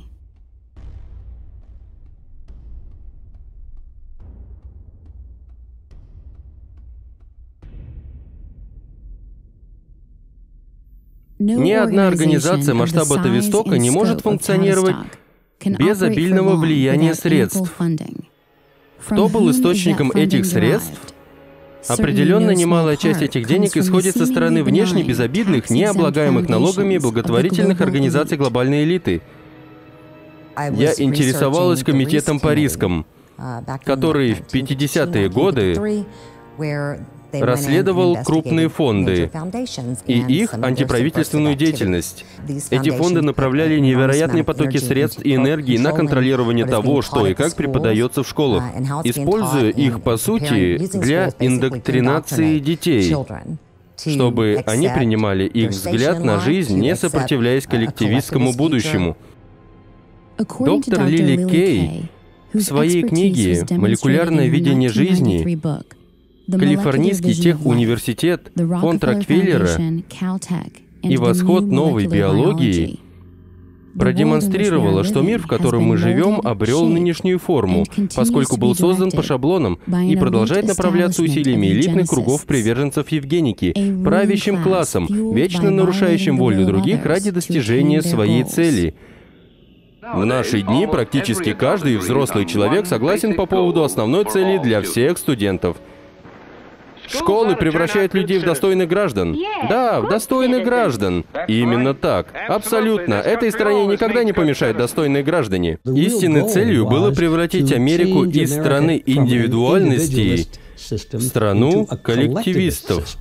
Ни одна организация масштаба Тавистока не может функционировать без обильного влияния средств. Кто был источником этих средств? Определенно немалая часть этих денег исходит со стороны внешне безобидных, не облагаемых налогами благотворительных организаций глобальной элиты. Я интересовалась комитетом по рискам, который в 50-е годы расследовал крупные фонды и их антиправительственную деятельность. Эти фонды направляли невероятные потоки средств и энергии на контролирование того, что и как преподается в школах, используя их, по сути, для индоктринации детей, чтобы они принимали их взгляд на жизнь, не сопротивляясь коллективистскому будущему. Доктор Лили Кей в своей книге «Молекулярное видение жизни» Калифорнийский техуниверситет, фонд Рокфеллера и восход новой биологии продемонстрировала, что мир, в котором мы живем, обрел нынешнюю форму, поскольку был создан по шаблонам и продолжает направляться усилиями элитных кругов приверженцев Евгеники, правящим классом, вечно нарушающим волю других ради достижения своей цели. В наши дни практически каждый взрослый человек согласен по поводу основной цели для всех студентов. Школы превращают людей в достойных граждан. Да, в достойных граждан. Именно так. Абсолютно. Этой стране никогда не помешают достойные граждане. Истинной целью было превратить Америку из страны индивидуальностей в страну коллективистов.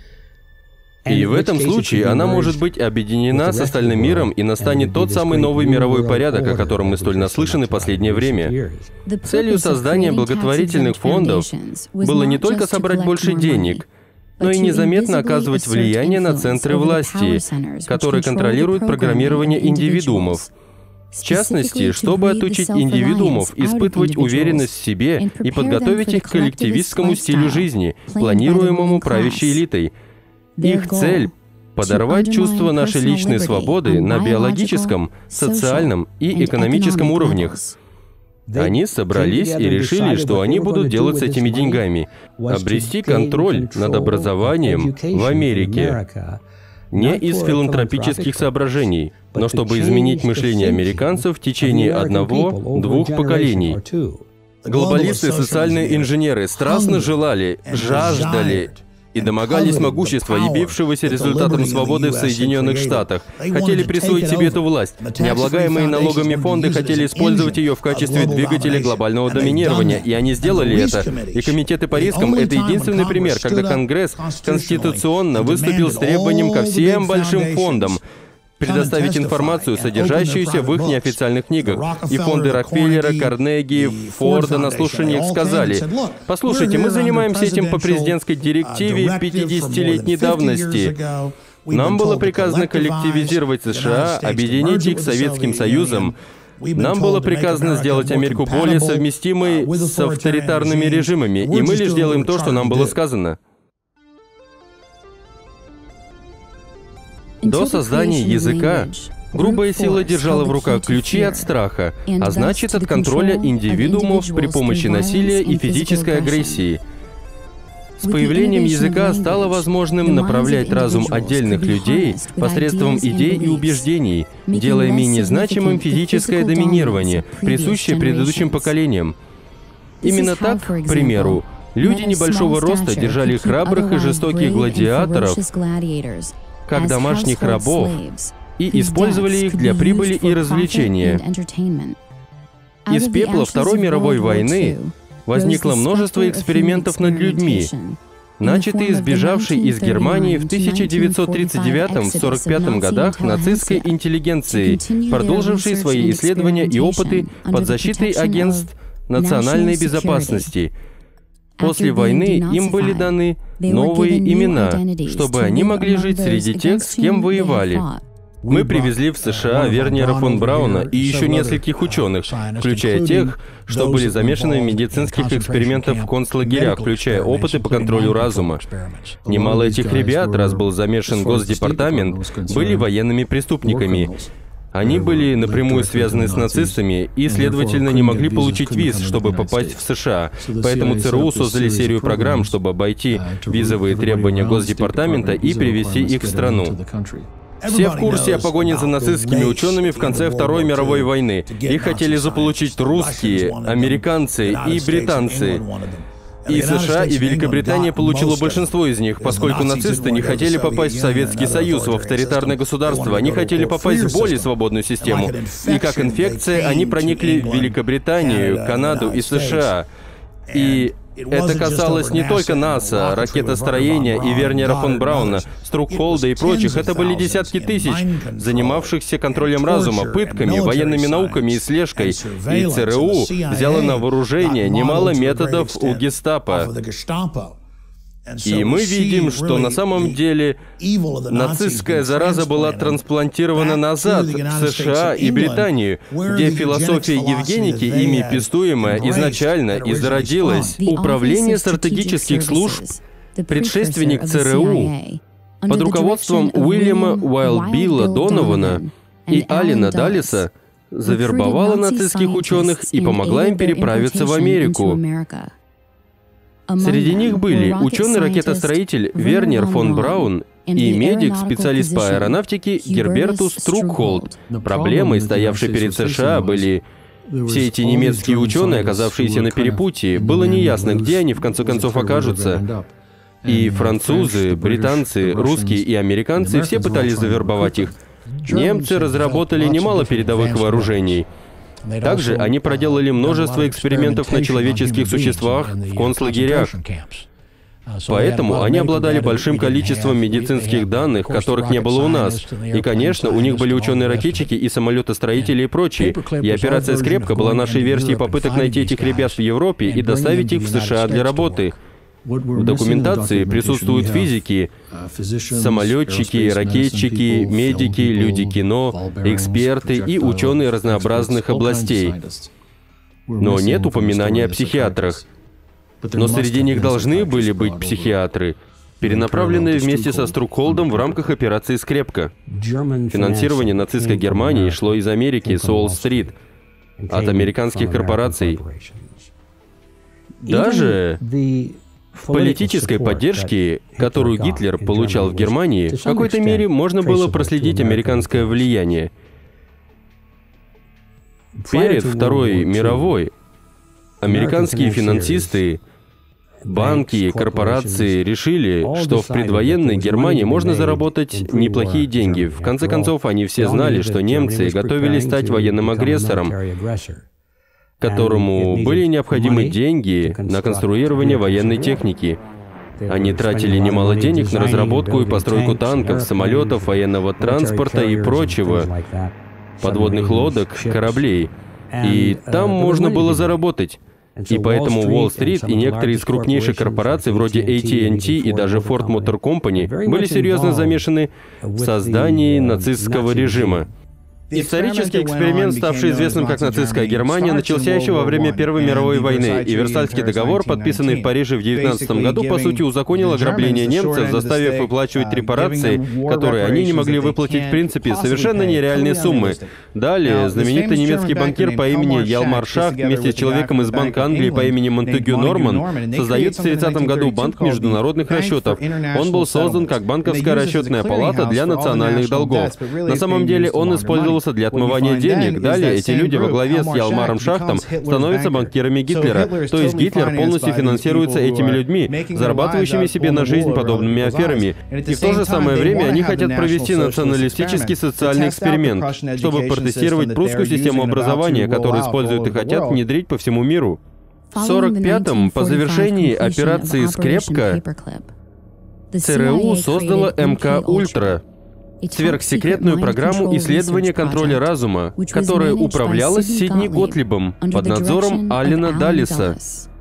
И в этом случае она может быть объединена с остальным миром, и настанет тот самый новый мировой порядок, о котором мы столь наслышаны в последнее время. Целью создания благотворительных фондов было не только собрать больше денег, но и незаметно оказывать влияние на центры власти, которые контролируют программирование индивидуумов. В частности, чтобы отучить индивидуумов испытывать уверенность в себе и подготовить их к коллективистскому стилю жизни, планируемому правящей элитой. Их цель — подорвать чувство нашей личной свободы на биологическом, социальном и экономическом уровнях. Они собрались и решили, что они будут делать с этими деньгами. Обрести контроль над образованием в Америке. Не из филантропических соображений, но чтобы изменить мышление американцев в течение одного-двух поколений. Глобалисты и социальные инженеры страстно желали, жаждали и домогались могущества, явившегося результатом свободы в Соединенных Штатах. Хотели присвоить себе эту власть. Необлагаемые налогами фонды хотели использовать ее в качестве двигателя глобального доминирования, и они сделали это. И комитеты по рискам — это единственный пример, когда Конгресс конституционно выступил с требованием ко всем большим фондам предоставить информацию, содержащуюся в их неофициальных книгах. И фонды Рокфеллера, Карнеги, Форда на слушаниях сказали: «Послушайте, мы занимаемся этим по президентской директиве 50-летней давности. Нам было приказано коллективизировать США, объединить их с Советским Союзом. Нам было приказано сделать Америку более совместимой с авторитарными режимами, и мы лишь делаем то, что нам было сказано». До создания языка грубая сила держала в руках ключи от страха, а значит, от контроля индивидуумов при помощи насилия и физической агрессии. С появлением языка стало возможным направлять разум отдельных людей посредством идей и убеждений, делая менее значимым физическое доминирование, присущее предыдущим поколениям. Именно так, к примеру, люди небольшого роста держали храбрых и жестоких гладиаторов как домашних рабов и использовали их для прибыли и развлечения. Из пепла Второй мировой войны возникло множество экспериментов над людьми, начатые сбежавшей из Германии в 1939-1945 годах нацистской интеллигенцией, продолжившей свои исследования и опыты под защитой агентств национальной безопасности. После войны им были даны новые имена, чтобы они могли жить среди тех, с кем воевали. Мы привезли в США Вернера фон Брауна и еще нескольких ученых, включая тех, что были замешаны в медицинских экспериментах в концлагерях, включая опыты по контролю разума. Немало этих ребят, раз был замешан Госдепартамент, были военными преступниками. Они были напрямую связаны с нацистами и, следовательно, не могли получить виз, чтобы попасть в США. Поэтому ЦРУ создали серию программ, чтобы обойти визовые требования Госдепартамента и привезти их в страну. Все в курсе о погоне за нацистскими учеными в конце Второй мировой войны. Их хотели заполучить русские, американцы и британцы. И США, и Великобритания получила большинство из них, поскольку нацисты не хотели попасть в Советский Союз, в авторитарное государство, они хотели попасть в более свободную систему. И как инфекция, они проникли в Великобританию, Канаду и США. И это касалось не только НАСА, ракетостроения и Вернера фон Брауна, Струкхолда и прочих. Это были десятки тысяч, занимавшихся контролем разума, пытками, военными науками и слежкой. И ЦРУ взяло на вооружение немало методов у гестапо. И мы видим, что на самом деле нацистская зараза была трансплантирована назад, в США и Британию, где философия Евгеники, ими пестуемая, изначально и зародилась. Управление стратегических служб, предшественник ЦРУ, под руководством Уильяма Уайлд-Билла Донована и Аллена Даллеса, завербовала нацистских ученых и помогла им переправиться в Америку. Среди них были ученый-ракетостроитель Вернер фон Браун и медик, специалист по аэронавтике Гербертус Струкхолд. Проблемой, стоявшей перед США, были все эти немецкие ученые, оказавшиеся на перепутье. Было неясно, где они в конце концов окажутся. И французы, британцы, русские и американцы все пытались завербовать их. Немцы разработали немало передовых вооружений. Также они проделали множество экспериментов на человеческих существах в концлагерях. Поэтому они обладали большим количеством медицинских данных, которых не было у нас. И, конечно, у них были ученые-ракетчики и самолетостроители и прочие. И операция «Скрепка» была нашей версией попыток найти этих ребят в Европе и доставить их в США для работы. В документации присутствуют физики, самолетчики, ракетчики, медики, люди кино, эксперты и ученые разнообразных областей. Но нет упоминания о психиатрах. Но среди них должны были быть психиатры, перенаправленные вместе со Струкхолдом в рамках операции «Скрепка». Финансирование нацистской Германии шло из Америки, с Уолл-стрит, от американских корпораций. Даже политической поддержки, которую Гитлер получал в Германии, в какой-то мере можно было проследить американское влияние. Перед Второй мировой американские финансисты, банки, корпорации решили, что в предвоенной Германии можно заработать неплохие деньги. В конце концов, они все знали, что немцы готовились стать военным агрессором, которому были необходимы деньги на конструирование военной техники. Они тратили немало денег на разработку и постройку танков, самолетов, военного транспорта и прочего, подводных лодок, кораблей. И там можно было заработать. И поэтому Уолл-стрит и некоторые из крупнейших корпораций, вроде AT&T и даже Ford Motor Company, были серьезно замешаны в создании нацистского режима. Исторический эксперимент, ставший известным как нацистская Германия, начался еще во время Первой мировой войны, и Версальский договор, подписанный в Париже в 1919 году, по сути узаконил ограбление немцев, заставив выплачивать репарации, которые они не могли выплатить в принципе, совершенно нереальные суммы. Далее, знаменитый немецкий банкир по имени Ялмар Шахт вместе с человеком из Банка Англии по имени Монтегю Норман создают в 1930 году Банк международных расчетов. Он был создан как банковская расчетная палата для национальных долгов. На самом деле он использовал для отмывания денег. Далее эти люди во главе с Ялмаром Шахтом становятся банкирами Гитлера. То есть Гитлер полностью финансируется этими людьми, зарабатывающими себе на жизнь подобными аферами. И в то же самое время они хотят провести националистический социальный эксперимент, чтобы протестировать прусскую систему образования, которую используют и хотят внедрить по всему миру. В 1945-м, по завершении операции «Скрепка», ЦРУ создала МК Ультра, сверхсекретную программу исследования контроля разума, которая управлялась Сидни Готлибом под надзором Аллена Даллиса.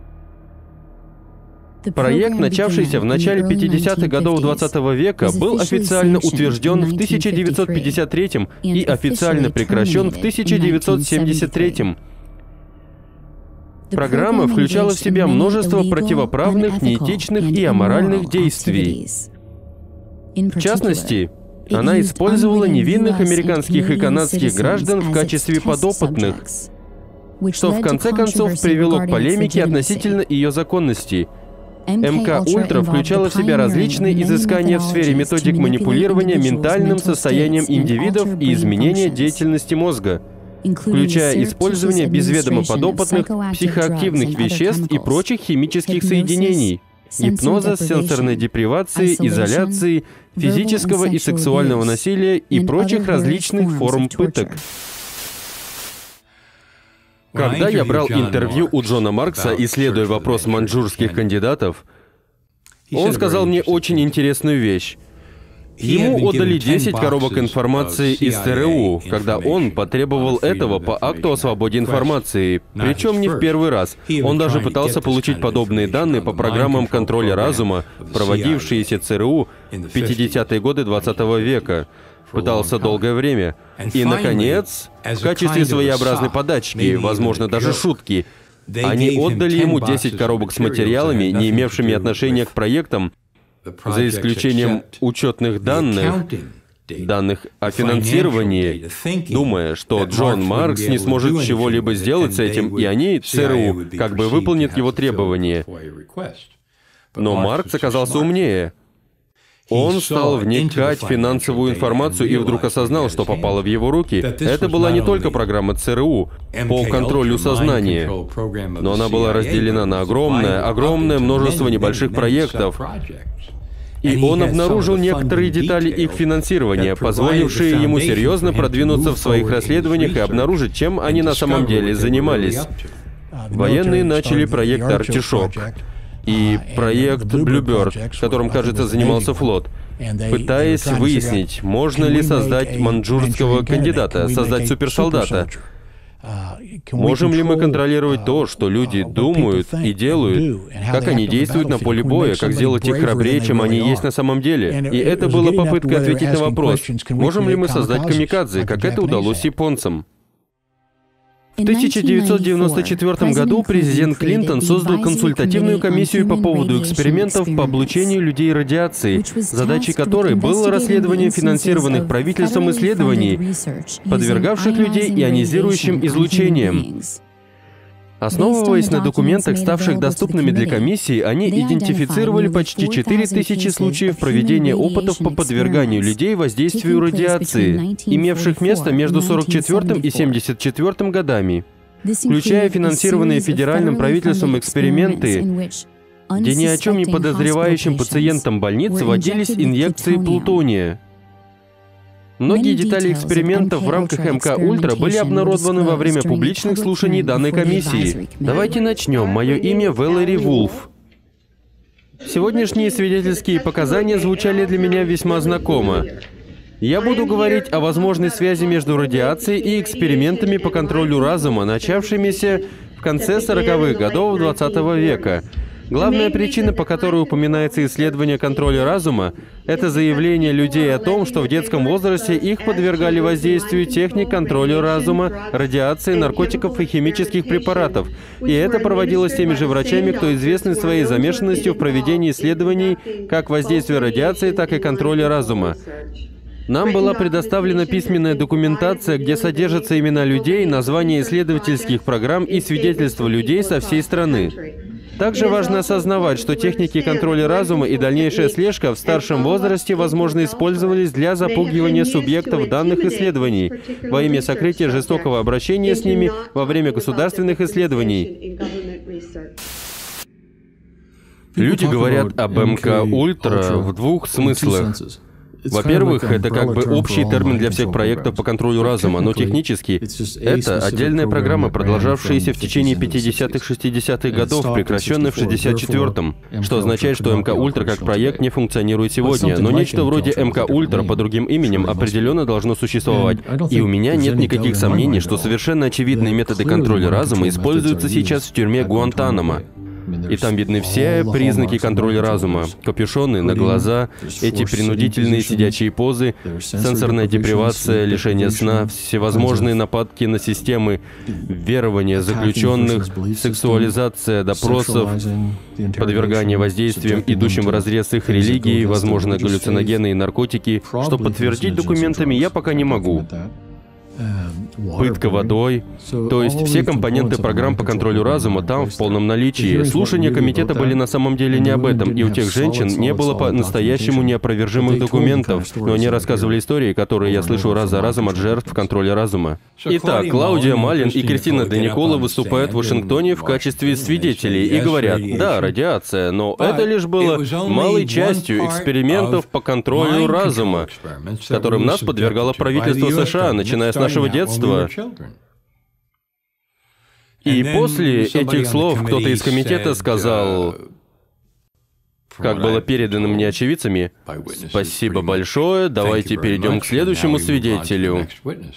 Проект, начавшийся в начале 50-х годов 20 века, был официально утвержден в 1953 и официально прекращен в 1973. Программа включала в себя множество противоправных, неэтичных и аморальных действий. В частности, она использовала невинных американских и канадских граждан в качестве подопытных, что в конце концов привело к полемике относительно ее законности. МК Ультра включала в себя различные изыскания в сфере методик манипулирования ментальным состоянием индивидов и изменения деятельности мозга, включая использование без ведома подопытных психоактивных веществ и прочих химических соединений, гипноза, сенсорной депривации, изоляции, физического и сексуального насилия и прочих различных форм пыток. Когда я брал интервью у Джона Маркса, исследуя вопрос маньчжурских кандидатов, он сказал мне очень интересную вещь. Ему отдали 10 коробок информации из ЦРУ, когда он потребовал этого по акту о свободе информации, причем не в первый раз. Он даже пытался получить подобные данные по программам контроля разума, проводившиеся ЦРУ в 50-е годы 20 века. Пытался долгое время. И, наконец, в качестве своеобразной подачки, возможно, даже шутки, они отдали ему 10 коробок с материалами, не имевшими отношения к проектам, за исключением учетных данных о финансировании, думая, что Джон Маркс не сможет чего-либо сделать с этим, и они, ЦРУ, как бы выполнят его требования. Но Маркс оказался умнее. Он стал вникать в финансовую информацию и вдруг осознал, что попало в его руки. Это была не только программа ЦРУ по контролю сознания, но она была разделена на огромное множество небольших проектов. И он обнаружил некоторые детали их финансирования, позволившие ему серьезно продвинуться в своих расследованиях и обнаружить, чем они на самом деле занимались. Военные начали проект «Артишок» и проект «Блюберт», которым, кажется, занимался флот, пытаясь выяснить, можно ли создать маньчжурского кандидата, создать суперсолдата. Можем ли мы контролировать то, что люди думают и делают, как они действуют на поле боя, как сделать их храбрее, чем они есть на самом деле? И это была попытка ответить на вопрос, можем ли мы создать камикадзе, как это удалось японцам. В 1994 году президент Клинтон создал консультативную комиссию по поводу экспериментов по облучению людей радиацией, задачей которой было расследование финансированных правительством исследований, подвергавших людей ионизирующим излучениям. Основываясь на документах, ставших доступными для комиссии, они идентифицировали почти 4000 случаев проведения опытов по подверганию людей воздействию радиации, имевших место между 1944 и 1974 годами, включая финансированные федеральным правительством эксперименты, где ни о чем не подозревающим пациентам больницы вводились инъекции плутония. Многие детали экспериментов в рамках МК Ультра были обнародованы во время публичных слушаний данной комиссии. Давайте начнем. Мое имя Вэллери Вулф. Сегодняшние свидетельские показания звучали для меня весьма знакомо. Я буду говорить о возможной связи между радиацией и экспериментами по контролю разума, начавшимися в конце 40-х годов XX века. Главная причина, по которой упоминается исследование контроля разума, это заявление людей о том, что в детском возрасте их подвергали воздействию техник контроля разума, радиации, наркотиков и химических препаратов. И это проводилось теми же врачами, кто известны своей замешанностью в проведении исследований как воздействия радиации, так и контроля разума. Нам была предоставлена письменная документация, где содержатся имена людей, названия исследовательских программ и свидетельства людей со всей страны. Также важно осознавать, что техники контроля разума и дальнейшая слежка в старшем возрасте, возможно, использовались для запугивания субъектов данных исследований во имя сокрытия жестокого обращения с ними во время государственных исследований. Люди говорят об МК-Ультра в двух смыслах. Во-первых, это как бы общий термин для всех проектов по контролю разума, но технически это отдельная программа, продолжавшаяся в течение 50-х-60-х годов, прекращенная в 64-м, что означает, что МК-Ультра как проект не функционирует сегодня, но нечто вроде МК-Ультра под другим именем определенно должно существовать. И у меня нет никаких сомнений, что совершенно очевидные методы контроля разума используются сейчас в тюрьме Гуантанамо. И там видны все признаки контроля разума. Капюшоны на глаза, эти принудительные сидячие позы, сенсорная депривация, лишение сна, всевозможные нападки на системы верования заключенных, сексуализация допросов, подвергание воздействиям, идущим вразрез с их религией, возможно, галлюциногены и наркотики. Что подтвердить документами, я пока не могу. Пытка водой. То есть все компоненты программ по контролю разума там в полном наличии. Слушания комитета были на самом деле не об этом, и у тех женщин не было по-настоящему неопровержимых документов, но они рассказывали истории, которые я слышу раз за разом от жертв контроля разума. Итак, Клаудия Малин и Кристина Де Никола выступают в Вашингтоне в качестве свидетелей и говорят: да, радиация, но это лишь было малой частью экспериментов по контролю разума, которым нас подвергало правительство США, начиная с нашего детства. И после этих слов кто-то из комитета сказал, как было передано мне очевидцами: «Спасибо большое, давайте перейдем к следующему свидетелю».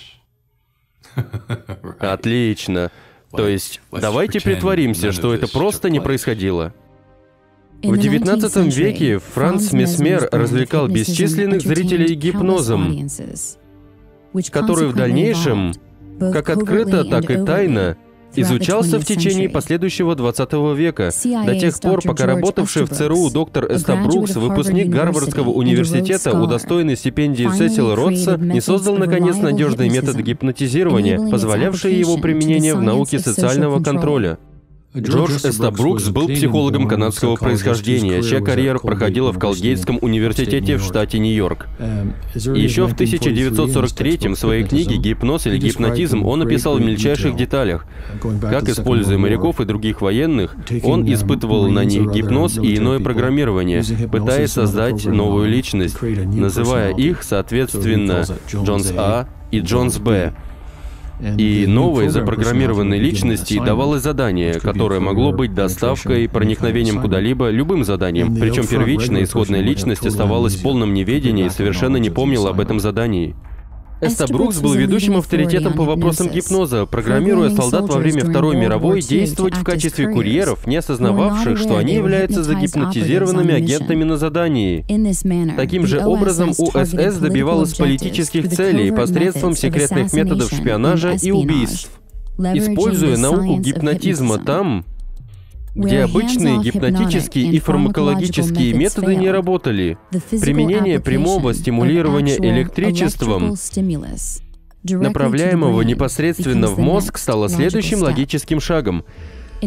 Отлично. То есть, давайте притворимся, что это просто не происходило. В XIX веке Франц Месмер развлекал бесчисленных зрителей гипнозом, который в дальнейшем, как открыто, так и тайно, изучался в течение последующего 20 века, до тех пор, пока работавший в ЦРУ доктор Эстабрукс, выпускник Гарвардского университета, удостоенный стипендии Сесила Ротса, не создал, наконец, надежные методы гипнотизирования, позволявшие его применение в науке социального контроля. Джордж Эстабрукс был психологом канадского происхождения, чья карьера проходила в Колгейтском университете в штате Нью-Йорк. Еще в 1943 в своей книге «Гипноз или гипнотизм» он описал в мельчайших деталях, как, используя моряков и других военных, он испытывал на них гипноз и иное программирование, пытаясь создать новую личность, называя их, соответственно, Джонс А и Джонс Б. И новой запрограммированной личности давалось задание, которое могло быть доставкой, проникновением куда-либо, любым заданием. Причем первичная исходная личность оставалась в полном неведении и совершенно не помнила об этом задании. Эстабрукс был ведущим авторитетом по вопросам гипноза, программируя солдат во время Второй мировой действовать в качестве курьеров, не осознававших, что они являются загипнотизированными агентами на задании. Таким же образом, УСС добивалась политических целей посредством секретных методов шпионажа и убийств, используя науку гипнотизма там, где обычные гипнотические и фармакологические методы не работали. Применение прямого стимулирования электричеством, направляемого непосредственно в мозг, стало следующим логическим шагом. В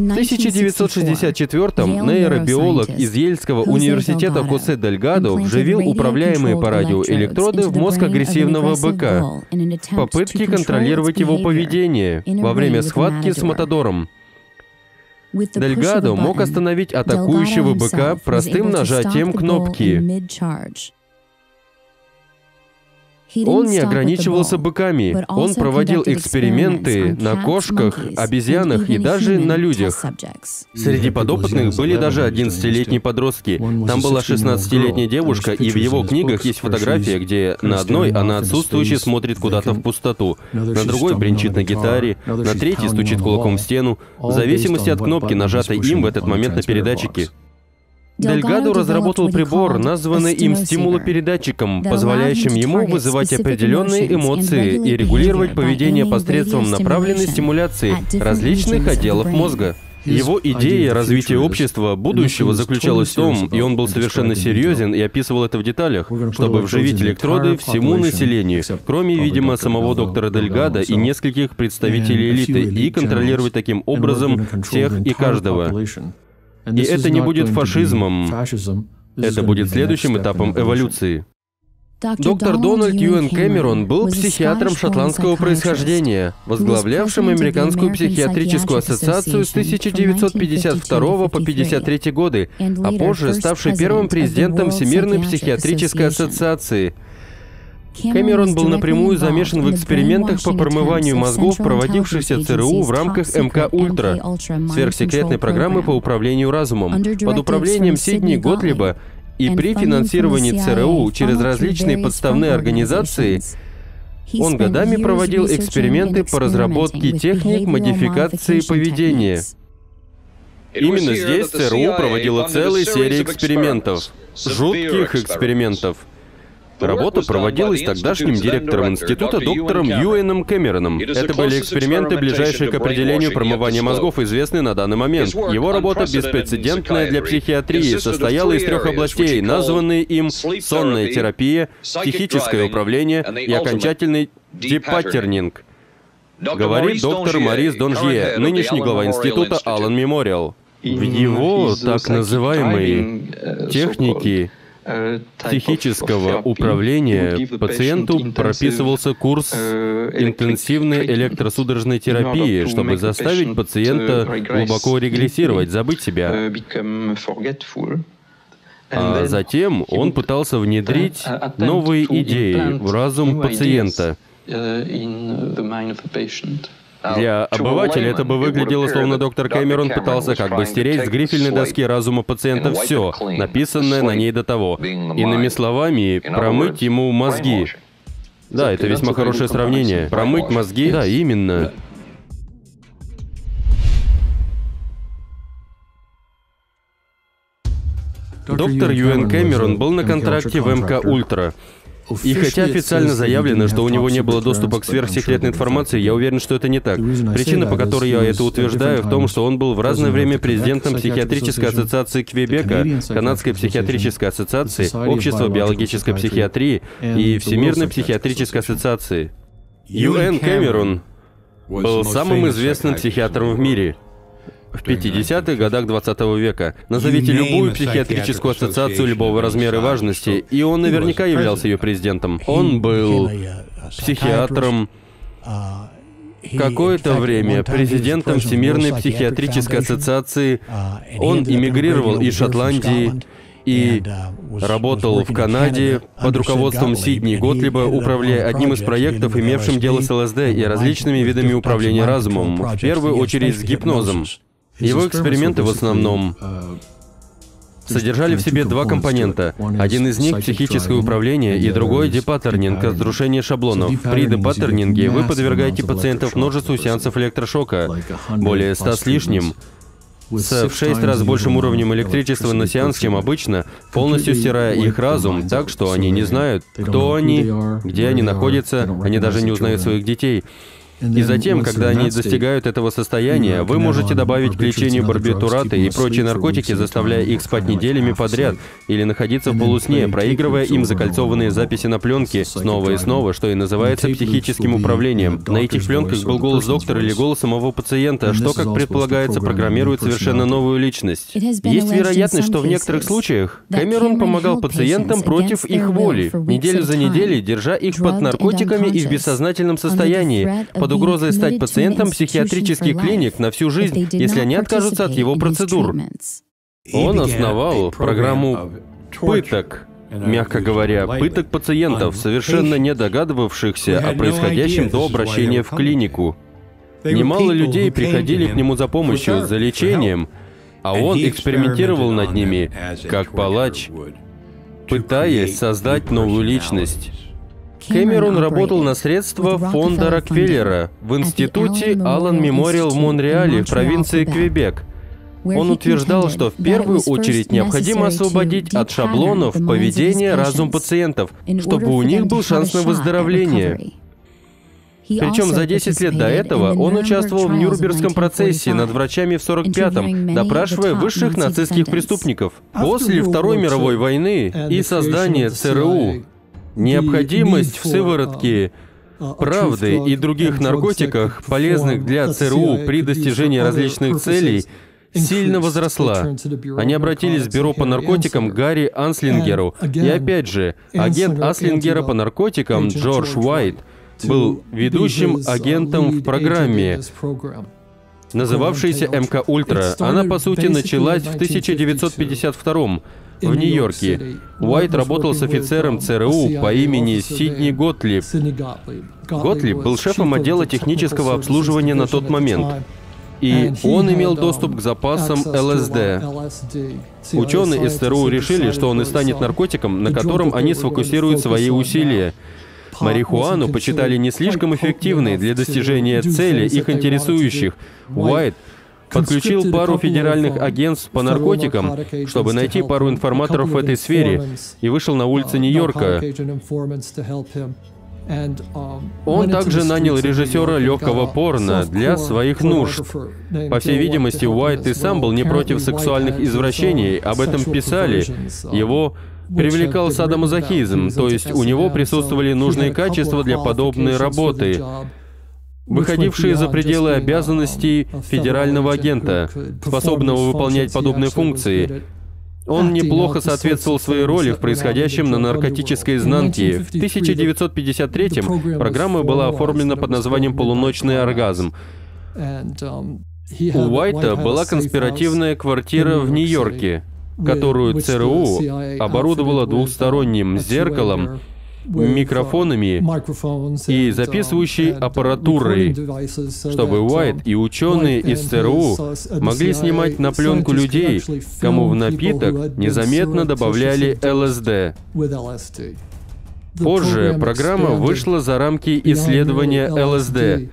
1964-м нейробиолог из Ельского университета Хосе Дельгадо вживил управляемые по радио электроды в мозг агрессивного быка в попытке контролировать его поведение во время схватки с матадором. Дельгадо мог остановить атакующего быка простым нажатием кнопки. Он не ограничивался быками. Он проводил эксперименты на кошках, обезьянах и даже на людях. Среди подопытных были даже 11-летние подростки. Там была 16-летняя девушка, и в его книгах есть фотография, где на одной она отсутствующе смотрит куда-то в пустоту, на другой бренчит на гитаре, на третьей стучит кулаком в стену, в зависимости от кнопки, нажатой им в этот момент на передатчике. Дельгадо разработал прибор, названный им стимулопередатчиком, позволяющим ему вызывать определенные эмоции и регулировать поведение посредством направленной стимуляции различных отделов мозга. Его идея развития общества будущего заключалась в том, и он был совершенно серьезен и описывал это в деталях, чтобы вживить электроды всему населению, кроме, видимо, самого доктора Дельгадо и нескольких представителей элиты, и контролировать таким образом всех и каждого. И это не будет фашизмом, это будет следующим этапом эволюции. Доктор Дональд Юэн Кэмерон был психиатром шотландского происхождения, возглавлявшим Американскую психиатрическую ассоциацию с 1952 по 1953 годы, а позже ставший первым президентом Всемирной психиатрической ассоциации. Кэмерон был напрямую замешан в экспериментах по промыванию мозгов, проводившихся ЦРУ в рамках МК-Ультра, сверхсекретной программы по управлению разумом, под управлением Сидни Готлиба, и при финансировании ЦРУ через различные подставные организации. Он годами проводил эксперименты по разработке техник модификации поведения. Именно здесь ЦРУ проводила целая серия экспериментов, жутких экспериментов. Работа проводилась тогдашним директором института доктором Юэном Кэмероном. Это были эксперименты, ближайшие к определению промывания мозгов, известные на данный момент. Его работа, беспрецедентная для психиатрии, состояла из 3 областей, названные им сонная терапия, психическое управление и окончательный депаттернинг. Говорит доктор Морис Донжье, нынешний глава института Аллен Мемориал. В его так называемой технике психического управления пациенту прописывался курс интенсивной электросудорожной терапии, чтобы заставить пациента глубоко регрессировать, забыть себя. А затем он пытался внедрить новые идеи в разум пациента. Для обывателя это бы выглядело, словно доктор Кэмерон пытался как бы стереть с грифельной доски разума пациента все, написанное на ней до того. Иными словами, промыть ему мозги. Да, это весьма хорошее сравнение. Промыть мозги? Да, именно. Доктор Юэн Кэмерон был на контракте в МК-Ультра. И хотя официально заявлено, что у него не было доступа к сверхсекретной информации, я уверен, что это не так. Причина, по которой я это утверждаю, в том, что он был в разное время президентом Психиатрической ассоциации Квебека, Канадской психиатрической ассоциации, Общества биологической психиатрии и Всемирной психиатрической ассоциации. Юэн Кэмерон был самым известным психиатром в мире. В 50-х годах 20 века. Назовите любую психиатрическую ассоциацию любого размера и важности, и он наверняка являлся ее президентом. Он был психиатром, какое-то время президентом Всемирной психиатрической ассоциации. Он эмигрировал из Шотландии и работал в Канаде под руководством Сидни Готлиба, управляя одним из проектов, имевшим дело с ЛСД и различными видами управления разумом, в первую очередь с гипнозом. Его эксперименты в основном содержали в себе 2 компонента. Один из них — психическое управление, и другой — депаттернинг, разрушение шаблонов. При депаттернинге вы подвергаете пациентов множеству сеансов электрошока, более 100 с лишним, в 6 раз большим уровнем электричества на сеанс, чем обычно, полностью стирая их разум так, что они не знают, кто они, где они находятся, они даже не узнают своих детей. И затем, когда они достигают этого состояния, вы можете добавить к лечению барбитураты и прочие наркотики, заставляя их спать неделями подряд, или находиться в полусне, проигрывая им закольцованные записи на пленке снова и снова, что и называется психическим управлением. На этих пленках был голос доктора или голос самого пациента, что, как предполагается, программирует совершенно новую личность. Есть вероятность, что в некоторых случаях Кэмерон помогал пациентам против их воли, неделю за неделей, держа их под наркотиками и в бессознательном состоянии, под угрозой стать пациентом психиатрических клиник на всю жизнь, если они откажутся от его процедур. Он основал программу пыток, мягко говоря, пыток пациентов, совершенно не догадывавшихся о происходящем до обращения в клинику. Немало людей приходили к нему за помощью, за лечением, а он экспериментировал над ними, как палач, пытаясь создать новую личность. Кэмерон работал на средства фонда Рокфеллера в институте Аллен Мемориал в Монреале в провинции Квебек. Он утверждал, что в первую очередь необходимо освободить от шаблонов поведения разум пациентов, чтобы у них был шанс на выздоровление. Причем за 10 лет до этого он участвовал в Нюрнбергском процессе над врачами в 1945-м, допрашивая высших нацистских преступников. После Второй мировой войны и создания ЦРУ необходимость в сыворотке правды и других наркотиках, полезных для ЦРУ при достижении различных целей, сильно возросла. Они обратились в бюро по наркотикам к Гарри Анслингеру. И опять же, агент Анслингера по наркотикам Джордж Уайт был ведущим агентом в программе, называвшейся МК Ультра. Она, по сути, началась в 1952-м в Нью-Йорке. Уайт работал с офицером ЦРУ по имени Сидни Готлиб. Готлиб был шефом отдела технического обслуживания на тот момент. И он имел доступ к запасам ЛСД. Ученые из ЦРУ решили, что он и станет наркотиком, на котором они сфокусируют свои усилия. Марихуану почитали не слишком эффективной для достижения цели, их интересующих. Уайт подключил пару федеральных агентств по наркотикам, чтобы найти пару информаторов в этой сфере, и вышел на улицы Нью-Йорка. Он также нанял режиссера легкого порно для своих нужд. По всей видимости, Уайт и сам был не против сексуальных извращений, об этом писали. Его привлекал садомазохизм, то есть у него присутствовали нужные качества для подобной работы, выходившие за пределы обязанностей федерального агента, способного выполнять подобные функции. Он неплохо соответствовал своей роли в происходящем на наркотической изнанке. В 1953-м программа была оформлена под названием «Полуночный оргазм». У Уайта была конспиративная квартира в Нью-Йорке, которую ЦРУ оборудовала двухсторонним зеркалом, микрофонами и записывающей аппаратурой, чтобы Уайт и ученые из ЦРУ могли снимать на пленку людей, кому в напиток незаметно добавляли ЛСД. Позже программа вышла за рамки исследования ЛСД,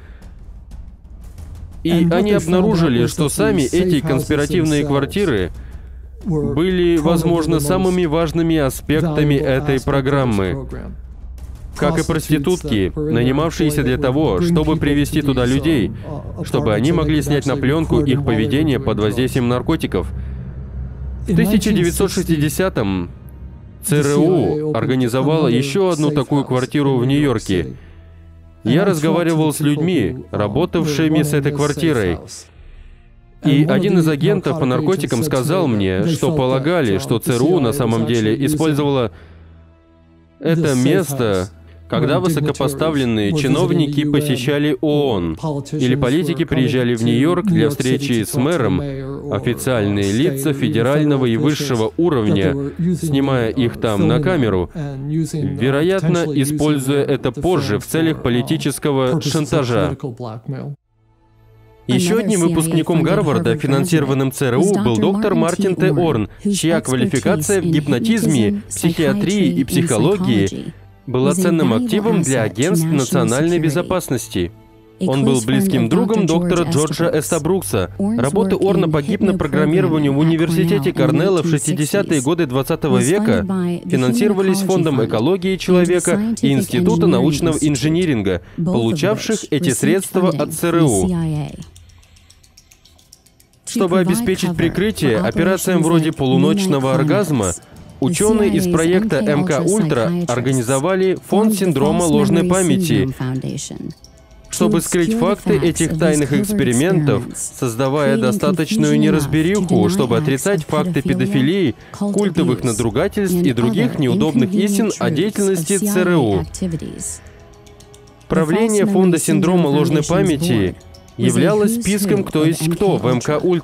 и они обнаружили, что сами эти конспиративные квартиры были, возможно, самыми важными аспектами этой программы. Как и проститутки, нанимавшиеся для того, чтобы привести туда людей, чтобы они могли снять на пленку их поведение под воздействием наркотиков. В 1960-м ЦРУ организовала еще одну такую квартиру в Нью-Йорке. Я разговаривал с людьми, работавшими с этой квартирой. И один из агентов по наркотикам сказал мне, что полагали, что ЦРУ на самом деле использовала это место, когда высокопоставленные чиновники посещали ООН, или политики приезжали в Нью-Йорк для встречи с мэром, официальные лица федерального и высшего уровня, снимая их там на камеру, вероятно, используя это позже в целях политического шантажа. Еще одним выпускником Гарварда, финансированным ЦРУ, был доктор Мартин Т. Орн, чья квалификация в гипнотизме, психиатрии и психологии была ценным активом для агентств национальной безопасности. Он был близким другом доктора Джорджа Эстабрукса. Работы Орна по гипнопрограммированию в университете Корнелла в 60-е годы 20 века финансировались Фондом экологии человека и Института научного инжиниринга, получавших эти средства от ЦРУ. Чтобы обеспечить прикрытие операциям вроде полуночного оргазма, ученые из проекта МК Ультра организовали фонд синдрома ложной памяти, чтобы скрыть факты этих тайных экспериментов, создавая достаточную неразбериху, чтобы отрицать факты педофилии, культовых надругательств и других неудобных истин о деятельности ЦРУ. Правление фонда синдрома ложной памяти являлось списком «Кто есть кто» в МК Ультра.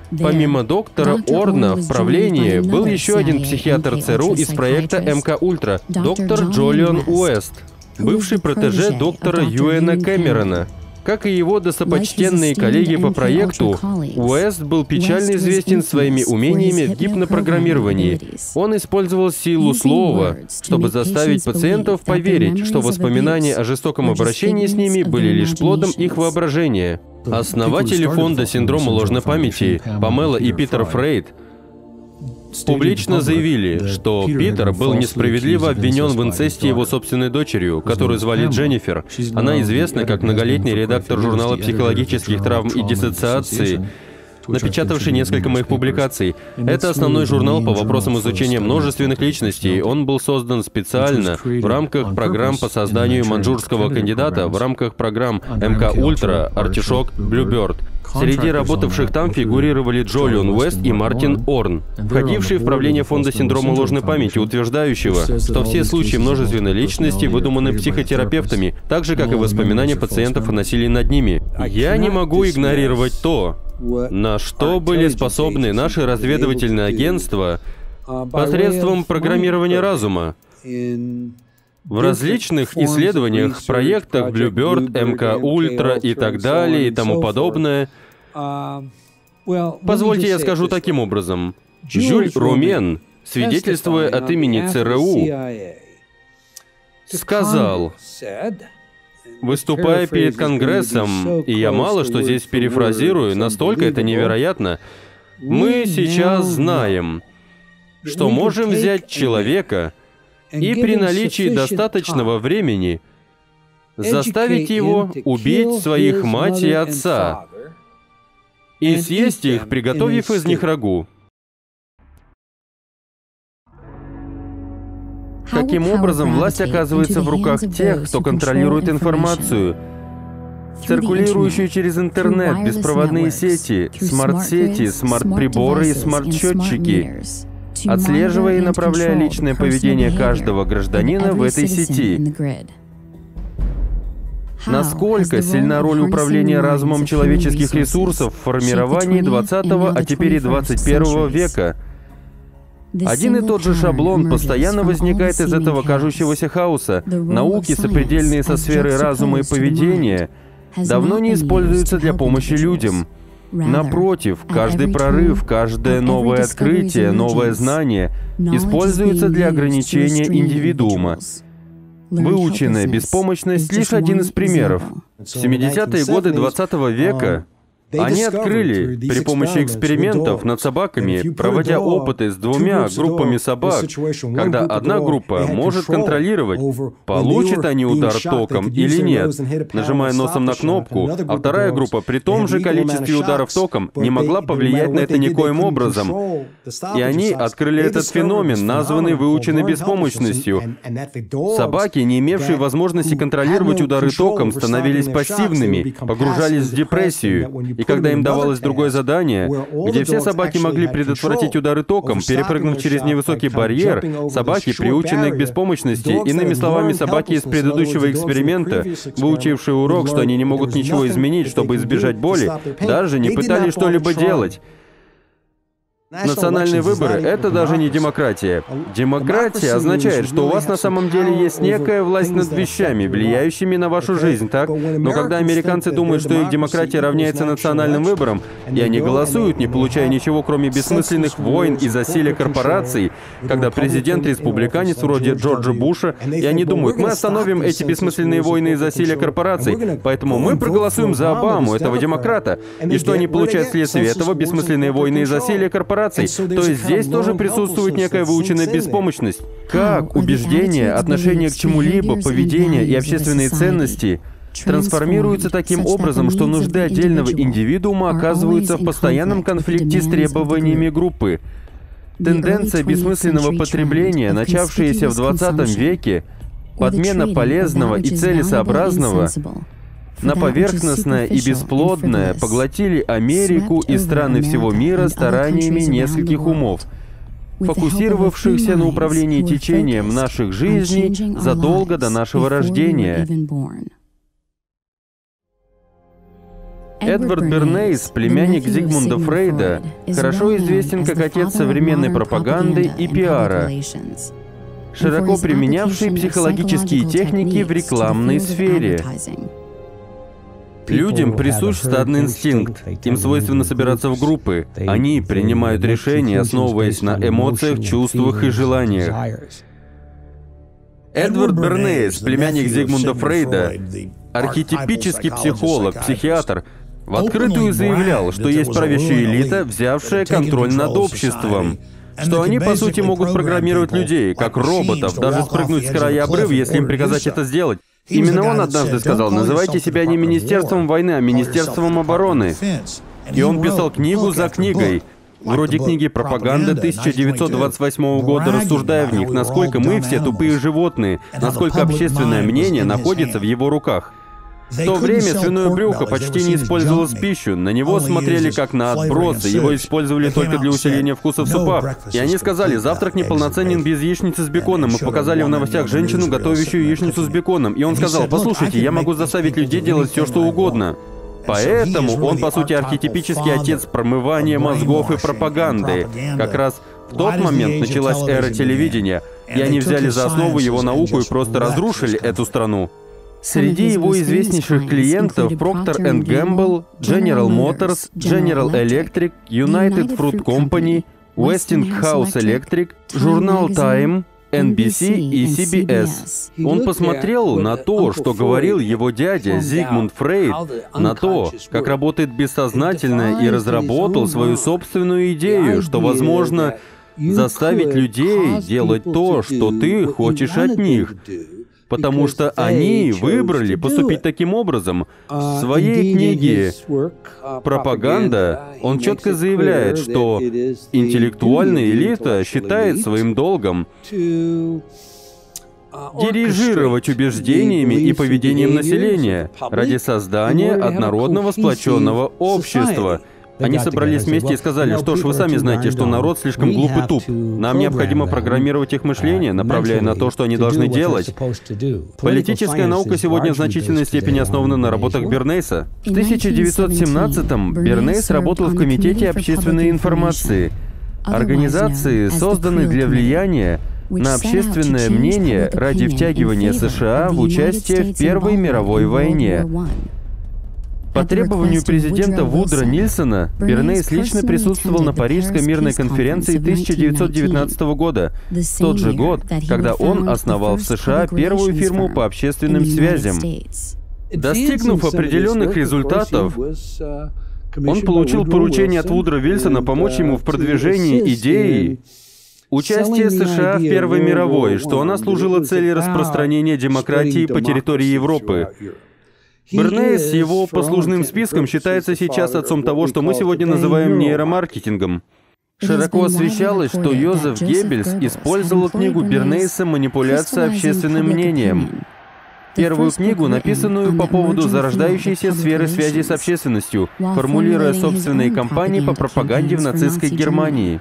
Помимо доктора Орна в правлении был еще один психиатр ЦРУ из проекта МК Ультра, доктор Джолион Уэст, бывший протеже доктора Юэна Кэмерона. Как и его достопочтенные коллеги по проекту, Уэст был печально известен своими умениями в гипнопрограммировании. Он использовал силу слова, чтобы заставить пациентов поверить, что воспоминания о жестоком обращении с ними были лишь плодом их воображения. Основатели фонда синдрома ложной памяти Памела и Питер Фрейд публично заявили, что Питер был несправедливо обвинен в инцесте его собственной дочерью, которую звали Дженнифер. Она известна как многолетний редактор журнала психологических травм и диссоциации, напечатавший несколько моих публикаций. Это основной журнал по вопросам изучения множественных личностей. Он был создан специально в рамках программ по созданию маньчжурского кандидата, в рамках программ МК Ультра, Артишок, Блюберт. Среди работавших там фигурировали Джолион Уэст и Мартин Орн, входившие в правление фонда синдрома ложной памяти, утверждающего, что все случаи множественной личности выдуманы психотерапевтами, так же, как и воспоминания пациентов о насилии над ними. Я не могу игнорировать то, на что были способны наши разведывательные агентства посредством программирования разума. В различных исследованиях, проектах Блюберт, МК Ультра и так далее и тому подобное. Позвольте я скажу таким образом. Жюль Румен, свидетельствуя от имени ЦРУ, сказал, выступая перед Конгрессом, и я мало что здесь перефразирую, настолько это невероятно, мы сейчас знаем, что можем взять человека и при наличии достаточного времени заставить его убить своих мать и отца и съесть их, приготовив из них рагу. Каким образом власть оказывается в руках тех, кто контролирует информацию, циркулирующую через интернет, беспроводные сети, смарт-сети, смарт-приборы и смарт-счетчики, отслеживая и направляя личное поведение каждого гражданина в этой сети? Насколько сильна роль управления разумом человеческих ресурсов в формировании 20-го, а теперь и 21 века? Один и тот же шаблон постоянно возникает из этого кажущегося хаоса. Науки, сопредельные со сферой разума и поведения, давно не используются для помощи людям. Напротив, каждый прорыв, каждое новое открытие, новое знание используется для ограничения индивидуума. Выученная беспомощность — лишь один из примеров. В 70-е годы 20 века они открыли при помощи экспериментов над собаками, проводя опыты с двумя группами собак, когда одна группа может контролировать, получат они удар током или нет, нажимая носом на кнопку, а вторая группа при том же количестве ударов током не могла повлиять на это никоим образом. И они открыли этот феномен, названный выученной беспомощностью. Собаки, не имевшие возможности контролировать удары током, становились пассивными, погружались в депрессию. И когда им давалось другое задание, где все собаки могли предотвратить удары током, перепрыгнув через невысокий барьер, собаки, приученные к беспомощности, иными словами, собаки из предыдущего эксперимента, выучившие урок, что они не могут ничего изменить, чтобы избежать боли, даже не пытались что-либо делать. Национальные выборы — это даже не демократия. Демократия означает, что у вас на самом деле есть некая власть над вещами, влияющими на вашу жизнь, так? Но когда американцы думают, что их демократия равняется национальным выборам, и они голосуют, не получая ничего, кроме бессмысленных войн и засилия корпораций, когда президент-республиканец вроде Джорджа Буша, и они думают, мы остановим эти бессмысленные войны и засилия корпораций, поэтому мы проголосуем за Обаму, этого демократа. И что они получают вследствие этого? Бессмысленные войны и засилия корпораций. То есть здесь тоже присутствует некая выученная беспомощность. Как убеждение, отношение к чему-либо, поведение и общественные ценности трансформируются таким образом, что нужды отдельного индивидуума оказываются в постоянном конфликте с требованиями группы. Тенденция бессмысленного потребления, начавшаяся в 20 веке, подмена полезного и целесообразного на поверхностное и бесплодное, поглотили Америку и страны всего мира стараниями нескольких умов, фокусировавшихся на управлении течением наших жизней задолго до нашего рождения. Эдвард Бернейс, племянник Зигмунда Фрейда, хорошо известен как отец современной пропаганды и пиара, широко применявший психологические техники в рекламной сфере. Людям присущ стадный инстинкт. Им свойственно собираться в группы. Они принимают решения, основываясь на эмоциях, чувствах и желаниях. Эдвард Бернейс, племянник Зигмунда Фрейда, архетипический психолог, психиатр, в открытую заявлял, что есть правящая элита, взявшая контроль над обществом. Что они, по сути, могут программировать людей, как роботов, даже спрыгнуть с края обрыва, если им приказать это сделать. Именно он однажды сказал: «Называйте себя не Министерством войны, а Министерством обороны». И он писал книгу за книгой, вроде книги «Пропаганда» 1928 года, рассуждая в них, насколько мы все тупые животные, насколько общественное мнение находится в его руках. В то время свиное брюхо почти не использовалось в пищу, на него смотрели как на отбросы, его использовали только для усиления вкуса в супах. И они сказали: завтрак неполноценен без яичницы с беконом. Мы показали в новостях женщину, готовящую яичницу с беконом. И он сказал: послушайте, я могу заставить людей делать все, что угодно. Поэтому он, по сути, архетипический отец промывания мозгов и пропаганды. Как раз в тот момент началась эра телевидения, и они взяли за основу его науку и просто разрушили эту страну. Среди его известнейших клиентов Procter & Gamble, General Motors, General Electric, United Fruit Company, Westinghouse Electric, журнал Time, NBC и CBS. Он посмотрел на то, что говорил его дядя Зигмунд Фрейд, на то, как работает бессознательное, и разработал свою собственную идею, что, возможно, заставить людей делать то, что ты хочешь от них. Потому что они выбрали поступить таким образом. В своей книге «Пропаганда» он четко заявляет, что интеллектуальная элита считает своим долгом дирижировать убеждениями и поведением населения ради создания однородного сплоченного общества. Они собрались вместе и сказали: что ж, вы сами знаете, что народ слишком глуп и туп. Нам необходимо программировать их мышление, направляя на то, что они должны делать. Политическая наука сегодня в значительной степени основана на работах Бернейса. В 1917-м Бернейс работал в Комитете общественной информации, организации, созданной для влияния на общественное мнение ради втягивания США в участие в Первой мировой войне. По требованию президента Вудро Нильсона, Бернейс лично присутствовал на Парижской мирной конференции 1919 года, в тот же год, когда он основал в США первую фирму по общественным связям. Достигнув определенных результатов, он получил поручение от Вудро Вильсона помочь ему в продвижении идеи участия США в Первой мировой, что она служила цели распространения демократии по территории Европы. Бернейс с его послужным списком считается сейчас отцом того, что мы сегодня называем нейромаркетингом. Широко освещалось, что Йозеф Геббельс использовал книгу Бернейса «Манипуляция общественным мнением». Первую книгу, написанную по поводу зарождающейся сферы связи с общественностью, формулируя собственные кампании по пропаганде в нацистской Германии.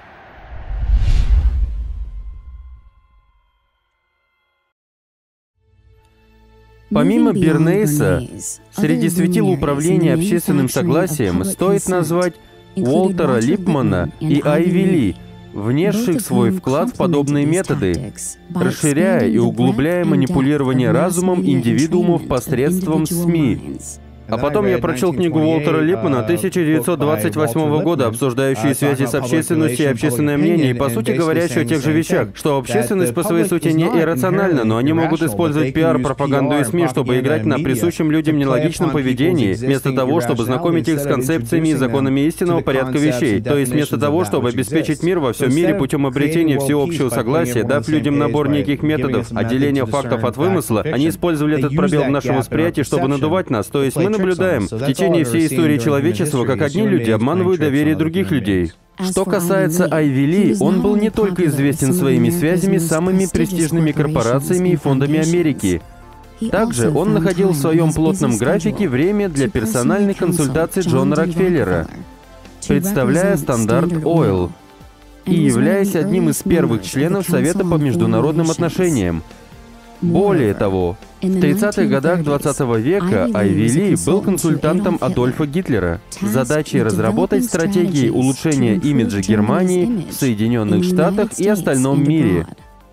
Помимо Бернейса, среди светил управления общественным согласием стоит назвать Уолтера Липмана и Айви Ли, внесших свой вклад в подобные методы, расширяя и углубляя манипулирование разумом индивидуумов посредством СМИ. А потом я прочел книгу Уолтера Липмана 1928 года, обсуждающую связи с общественностью и общественное мнение, и по сути говорящую о тех же вещах, что общественность по своей сути не иррациональна, но они могут использовать пиар, пропаганду и СМИ, чтобы играть на присущем людям нелогичном поведении, вместо того, чтобы знакомить их с концепциями и законами истинного порядка вещей. То есть вместо того, чтобы обеспечить мир во всем мире путем обретения всеобщего согласия, дав людям набор неких методов отделения фактов от вымысла, они использовали этот пробел в нашем восприятии, чтобы надувать нас. То есть мы наблюдаем в течение всей истории человечества, как одни люди обманывают доверие других людей. Что касается Айви Ли, он был не только известен своими связями с самыми престижными корпорациями и фондами Америки. Также он находил в своем плотном графике время для персональной консультации Джона Рокфеллера, представляя Standard Oil и являясь одним из первых членов Совета по международным отношениям. Более того, В 30-х годах 20 века Айви Ли был консультантом Адольфа Гитлера с задачей разработать стратегии улучшения имиджа Германии в Соединенных Штатах и остальном мире.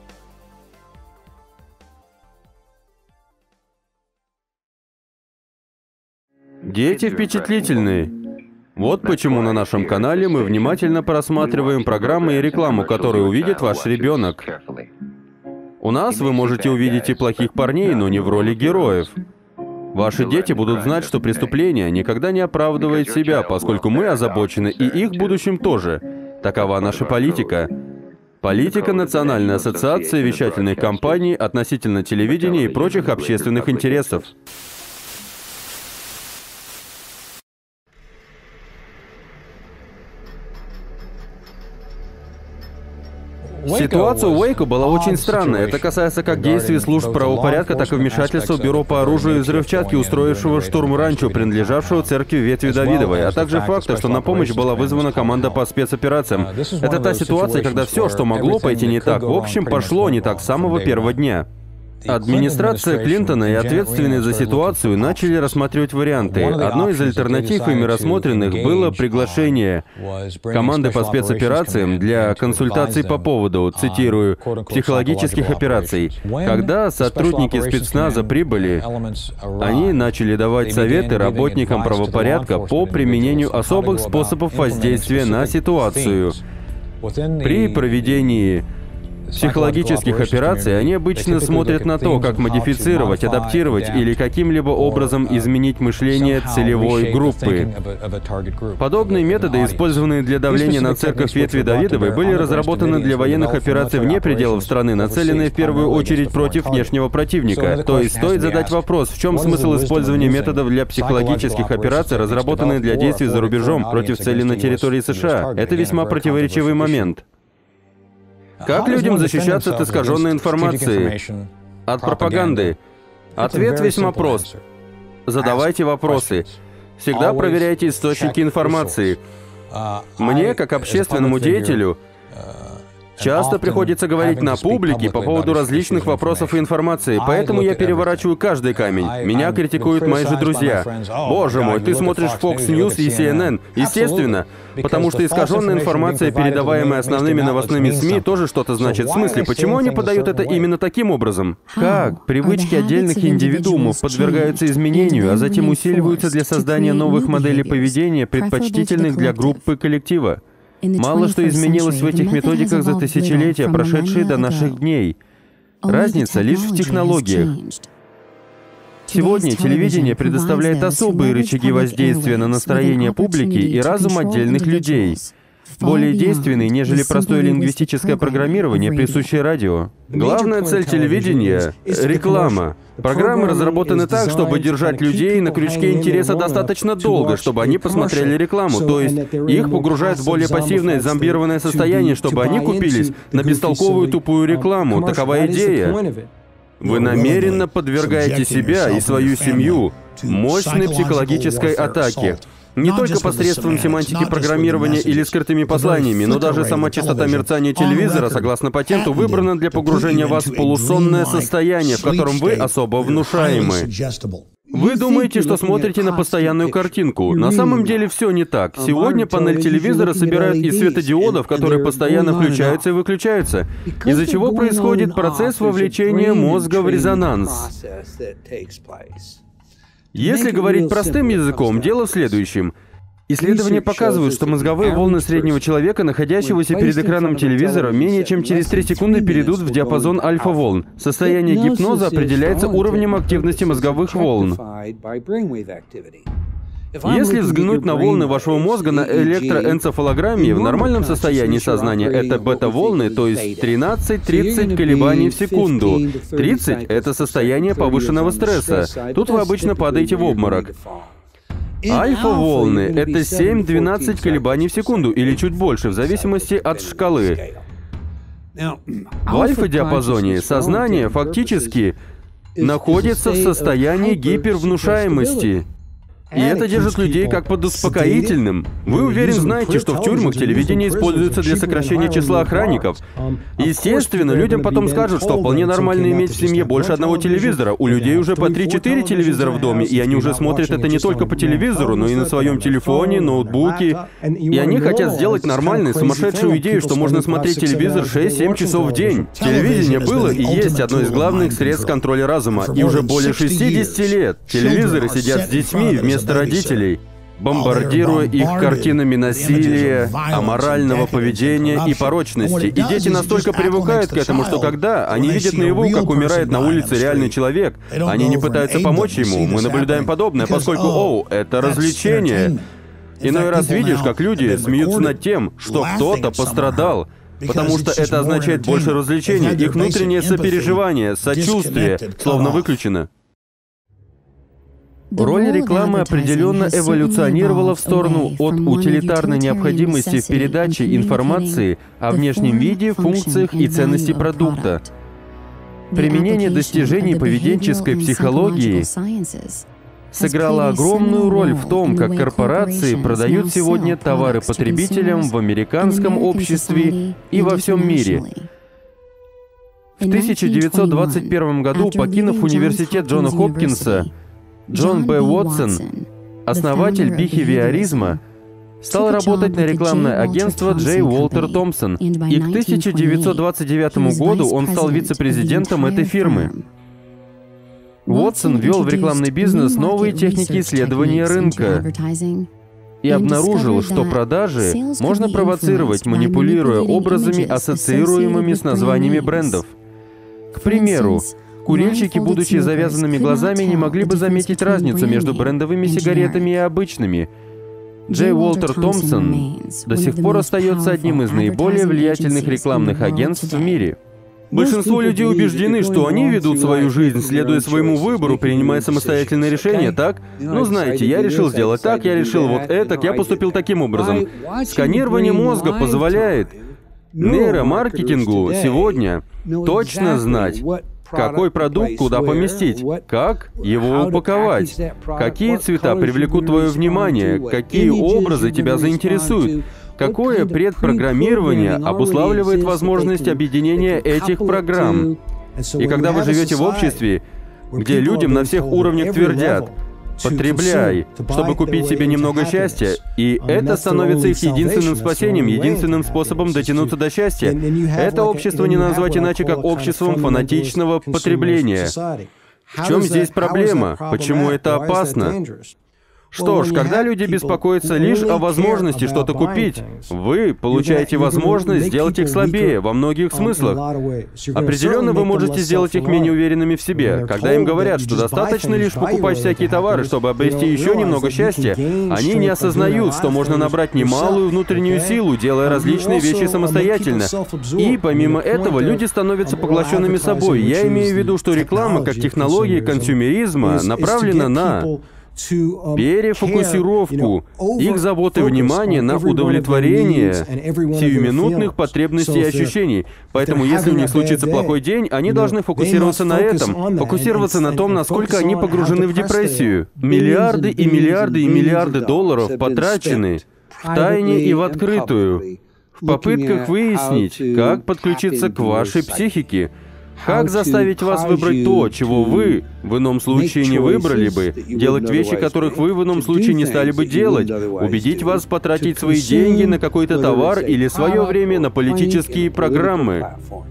Дети впечатлительные. Вот почему на нашем канале мы внимательно просматриваем программы и рекламу, которую увидит ваш ребенок. У нас вы можете увидеть и плохих парней, но не в роли героев. Ваши дети будут знать, что преступление никогда не оправдывает себя, поскольку мы озабочены и их будущим тоже. Такова наша политика. Политика Национальной ассоциации вещательных компаний относительно телевидения и прочих общественных интересов. Ситуация у Уэйко была очень странная. Это касается как действий служб правопорядка, так и вмешательства Бюро по оружию и взрывчатке, устроившего штурм ранчо, принадлежавшего церкви Ветви Давидовой, а также факта, что на помощь была вызвана команда по спецоперациям. Это та ситуация, когда все, что могло пойти не так, в общем, пошло не так с самого первого дня. Администрация Клинтона и ответственные за ситуацию начали рассматривать варианты. Одной из альтернатив ими рассмотренных было приглашение команды по спецоперациям для консультаций по поводу, цитирую, психологических операций. Когда сотрудники спецназа прибыли, они начали давать советы работникам правопорядка по применению особых способов воздействия на ситуацию. При проведении психологических операций они обычно смотрят на то, как модифицировать, адаптировать или каким-либо образом изменить мышление целевой группы. Подобные методы, использованные для давления на церковь Ветви Давидовой, были разработаны для военных операций вне пределов страны, нацеленные в первую очередь против внешнего противника. То есть стоит задать вопрос, в чем смысл использования методов для психологических операций, разработанных для действий за рубежом против целей на территории США? Это весьма противоречивый момент. Как людям защищаться от искаженной информации? От пропаганды? Ответ весьма прост. Задавайте вопросы. Всегда проверяйте источники информации. Мне, как общественному деятелю, часто приходится говорить на публике по поводу различных вопросов и информации, поэтому я переворачиваю каждый камень. Меня критикуют мои же друзья. Боже мой, ты смотришь Fox News и CNN. Естественно, потому что искаженная информация, передаваемая основными новостными СМИ, тоже что-то значит. В смысле, почему они подают это именно таким образом? Как привычки отдельных индивидуумов подвергаются изменению, а затем усиливаются для создания новых моделей поведения, предпочтительных для группы коллектива? Мало что изменилось в этих методиках за тысячелетия, прошедшие до наших дней. Разница лишь в технологиях. Сегодня телевидение предоставляет особые рычаги воздействия на настроение публики и разум отдельных людей, более действенные, нежели простое лингвистическое программирование, присущее радио. Главная цель телевидения — реклама. Программы разработаны так, чтобы держать людей на крючке интереса достаточно долго, чтобы они посмотрели рекламу, то есть их погружают в более пассивное, зомбированное состояние, чтобы они купились на бестолковую тупую рекламу. Такова идея. Вы намеренно подвергаете себя и свою семью мощной психологической атаке. Не только посредством семантики программирования или скрытыми посланиями, но даже сама частота мерцания телевизора, согласно патенту, выбрана для погружения вас в полусонное состояние, в котором вы особо внушаемы. Вы думаете, что смотрите на постоянную картинку. На самом деле все не так. Сегодня панель телевизора собирают из светодиодов, которые постоянно включаются и выключаются, из-за чего происходит процесс вовлечения мозга в резонанс. Если говорить простым языком, дело в следующем. Исследования показывают, что мозговые волны среднего человека, находящегося перед экраном телевизора, менее чем через 3 секунды перейдут в диапазон альфа-волн. Состояние гипноза определяется уровнем активности мозговых волн. Если взглянуть на волны вашего мозга на электроэнцефалограмме, в нормальном состоянии сознания это бета-волны, то есть 13-30 колебаний в секунду. 30 — это состояние повышенного стресса. Тут вы обычно падаете в обморок. Альфа-волны — это 7-12 колебаний в секунду или чуть больше, в зависимости от шкалы. В альфа-диапазоне сознание фактически находится в состоянии гипервнушаемости. И это держит людей как под успокоительным. Вы, уверен, знаете, что в тюрьмах телевидение используется для сокращения числа охранников. Естественно, людям потом скажут, что вполне нормально иметь в семье больше одного телевизора. У людей уже по 3-4 телевизора в доме, и они уже смотрят это не только по телевизору, но и на своем телефоне, ноутбуке. И они хотят сделать нормальную, сумасшедшую идею, что можно смотреть телевизор 6-7 часов в день. Телевидение было и есть одно из главных средств контроля разума. И уже более 60 лет телевизоры сидят с детьми вместо родителей, бомбардируя их картинами насилия, аморального поведения и порочности. И дети настолько привыкают к этому, что когда они видят наяву, как умирает на улице реальный человек, они не пытаются помочь ему. Мы наблюдаем подобное, поскольку, это развлечение. Иной раз видишь, как люди смеются над тем, что кто-то пострадал, потому что это означает больше развлечений. Их внутреннее сопереживание, сочувствие словно выключено. Роль рекламы определенно эволюционировала в сторону от утилитарной необходимости в передаче информации о внешнем виде, функциях и ценности продукта. Применение достижений поведенческой психологии сыграло огромную роль в том, как корпорации продают сегодня товары потребителям в американском обществе и во всем мире. В 1921 году, покинув университет Джона Хопкинса, Джон Б. Уотсон, основатель бихевиоризма, стал работать на рекламное агентство Джей Уолтер Томпсон, и к 1929 году он стал вице-президентом этой фирмы. Уотсон ввел в рекламный бизнес новые техники исследования рынка и обнаружил, что продажи можно провоцировать, манипулируя образами, ассоциируемыми с названиями брендов. К примеру, курильщики, будучи завязанными глазами, не могли бы заметить разницу между брендовыми сигаретами и обычными. Джей Уолтер Томпсон до сих пор остается одним из наиболее влиятельных рекламных агентств в мире. Большинство людей убеждены, что они ведут свою жизнь, следуя своему выбору, принимая самостоятельные решения, так? Ну, знаете, я решил сделать так, я решил вот это, я поступил таким образом. Сканирование мозга позволяет нейромаркетингу сегодня точно знать, какой продукт куда поместить, как его упаковать, какие цвета привлекут твое внимание, какие образы тебя заинтересуют, какое предпрограммирование обуславливает возможность объединения этих программ. И когда вы живете в обществе, где людям на всех уровнях твердят: «Потребляй, чтобы купить себе немного счастья», и это становится их единственным спасением, единственным способом дотянуться до счастья. Это общество не назвать иначе, как обществом фанатичного потребления. В чем здесь проблема? Почему это опасно? Что ж, когда люди беспокоятся лишь о возможности что-то купить, вы получаете возможность сделать их слабее во многих смыслах. Определенно, вы можете сделать их менее уверенными в себе. Когда им говорят, что достаточно лишь покупать всякие товары, чтобы обрести еще немного счастья, они не осознают, что можно набрать немалую внутреннюю силу, делая различные вещи самостоятельно. И помимо этого, люди становятся поглощенными собой. Я имею в виду, что реклама, как технология консюмеризма, направлена на перефокусировку их заботы и внимания на удовлетворение сиюминутных потребностей и ощущений. Поэтому, если у них случится плохой день, они должны фокусироваться на этом, фокусироваться на том, насколько они погружены в депрессию. Миллиарды и миллиарды и миллиарды долларов потрачены в тайне и в открытую, в попытках выяснить, как подключиться к вашей психике, как заставить вас выбрать то, чего вы в ином случае не выбрали бы, делать вещи, которых вы в ином случае не стали бы делать, убедить вас потратить свои деньги на какой-то товар или свое время на политические программы.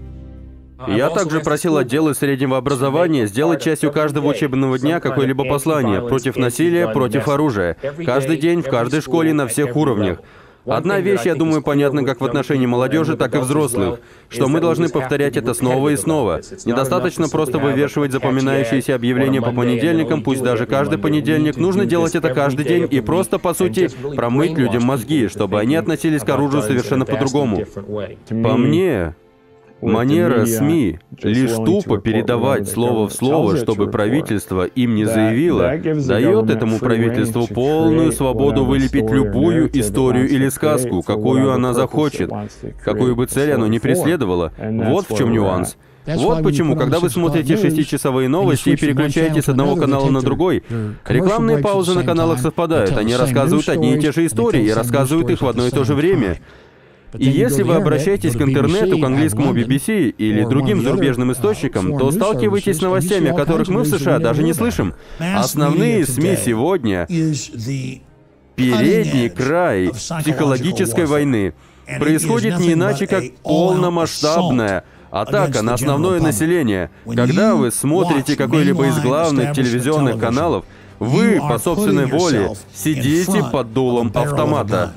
Я также просил отделы среднего образования сделать частью каждого учебного дня какое-либо послание против насилия, против оружия. Каждый день, в каждой школе, на всех уровнях. Одна вещь, я думаю, понятна как в отношении молодежи, так и взрослых, что мы должны повторять это снова и снова. Недостаточно просто вывешивать запоминающиеся объявления по понедельникам, пусть даже каждый понедельник. Нужно делать это каждый день и просто, по сути, промыть людям мозги, чтобы они относились к оружию совершенно по-другому. По мне, манера СМИ лишь тупо передавать слово в слово, чтобы правительство им не заявило, дает этому правительству полную свободу вылепить любую историю или сказку, какую она захочет, какую бы цель оно ни преследовало. Вот в чем нюанс. Вот почему, когда вы смотрите 6-часовые новости и переключаете с одного канала на другой, рекламные паузы на каналах совпадают, они рассказывают одни и те же истории и рассказывают их в одно и то же время. И если вы обращаетесь к интернету, к английскому BBC или другим зарубежным источникам, то сталкиваетесь с новостями, о которых мы в США даже не слышим. Основные СМИ сегодня — передний край психологической войны. Происходит не иначе, как полномасштабная атака на основное население. Когда вы смотрите какой-либо из главных телевизионных каналов, вы, по собственной воле, сидите под дулом автомата.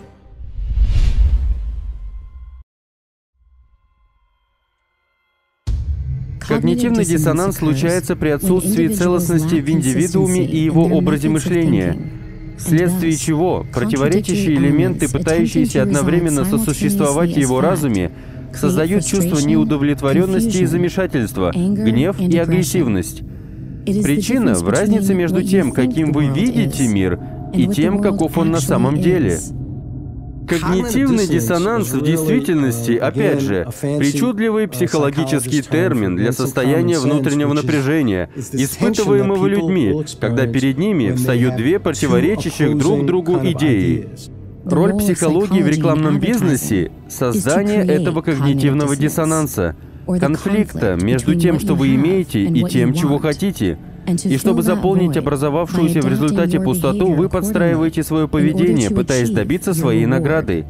Когнитивный диссонанс случается при отсутствии целостности в индивидууме и его образе мышления, вследствие чего противоречащие элементы, пытающиеся одновременно сосуществовать в его разуме, создают чувство неудовлетворенности и замешательства, гнев и агрессивность. Причина в разнице между тем, каким вы видите мир, и тем, каков он на самом деле. Когнитивный диссонанс в действительности, опять же, причудливый психологический термин для состояния внутреннего напряжения, испытываемого людьми, когда перед ними встают две противоречащих друг другу идеи. Роль психологии в рекламном бизнесе — создание этого когнитивного диссонанса, конфликта между тем, что вы имеете, и тем, чего хотите. И чтобы заполнить образовавшуюся в результате пустоту, вы подстраиваете свое поведение, пытаясь добиться своей награды.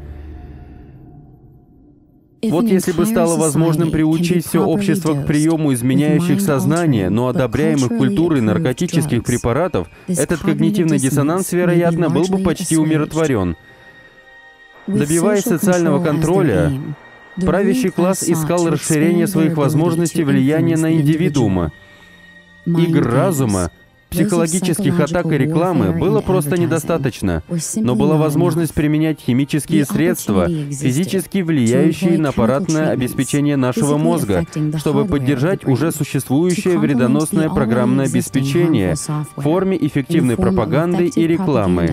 Вот если бы стало возможным приучить все общество к приему изменяющих сознание, но одобряемых культурой наркотических препаратов, этот когнитивный диссонанс, вероятно, был бы почти умиротворен. Добиваясь социального контроля, правящий класс искал расширение своих возможностей влияния на индивидуума. Игр разума, психологических атак и рекламы было просто недостаточно, но была возможность применять химические средства, физически влияющие на аппаратное обеспечение нашего мозга, чтобы поддержать уже существующее вредоносное программное обеспечение в форме эффективной пропаганды и рекламы.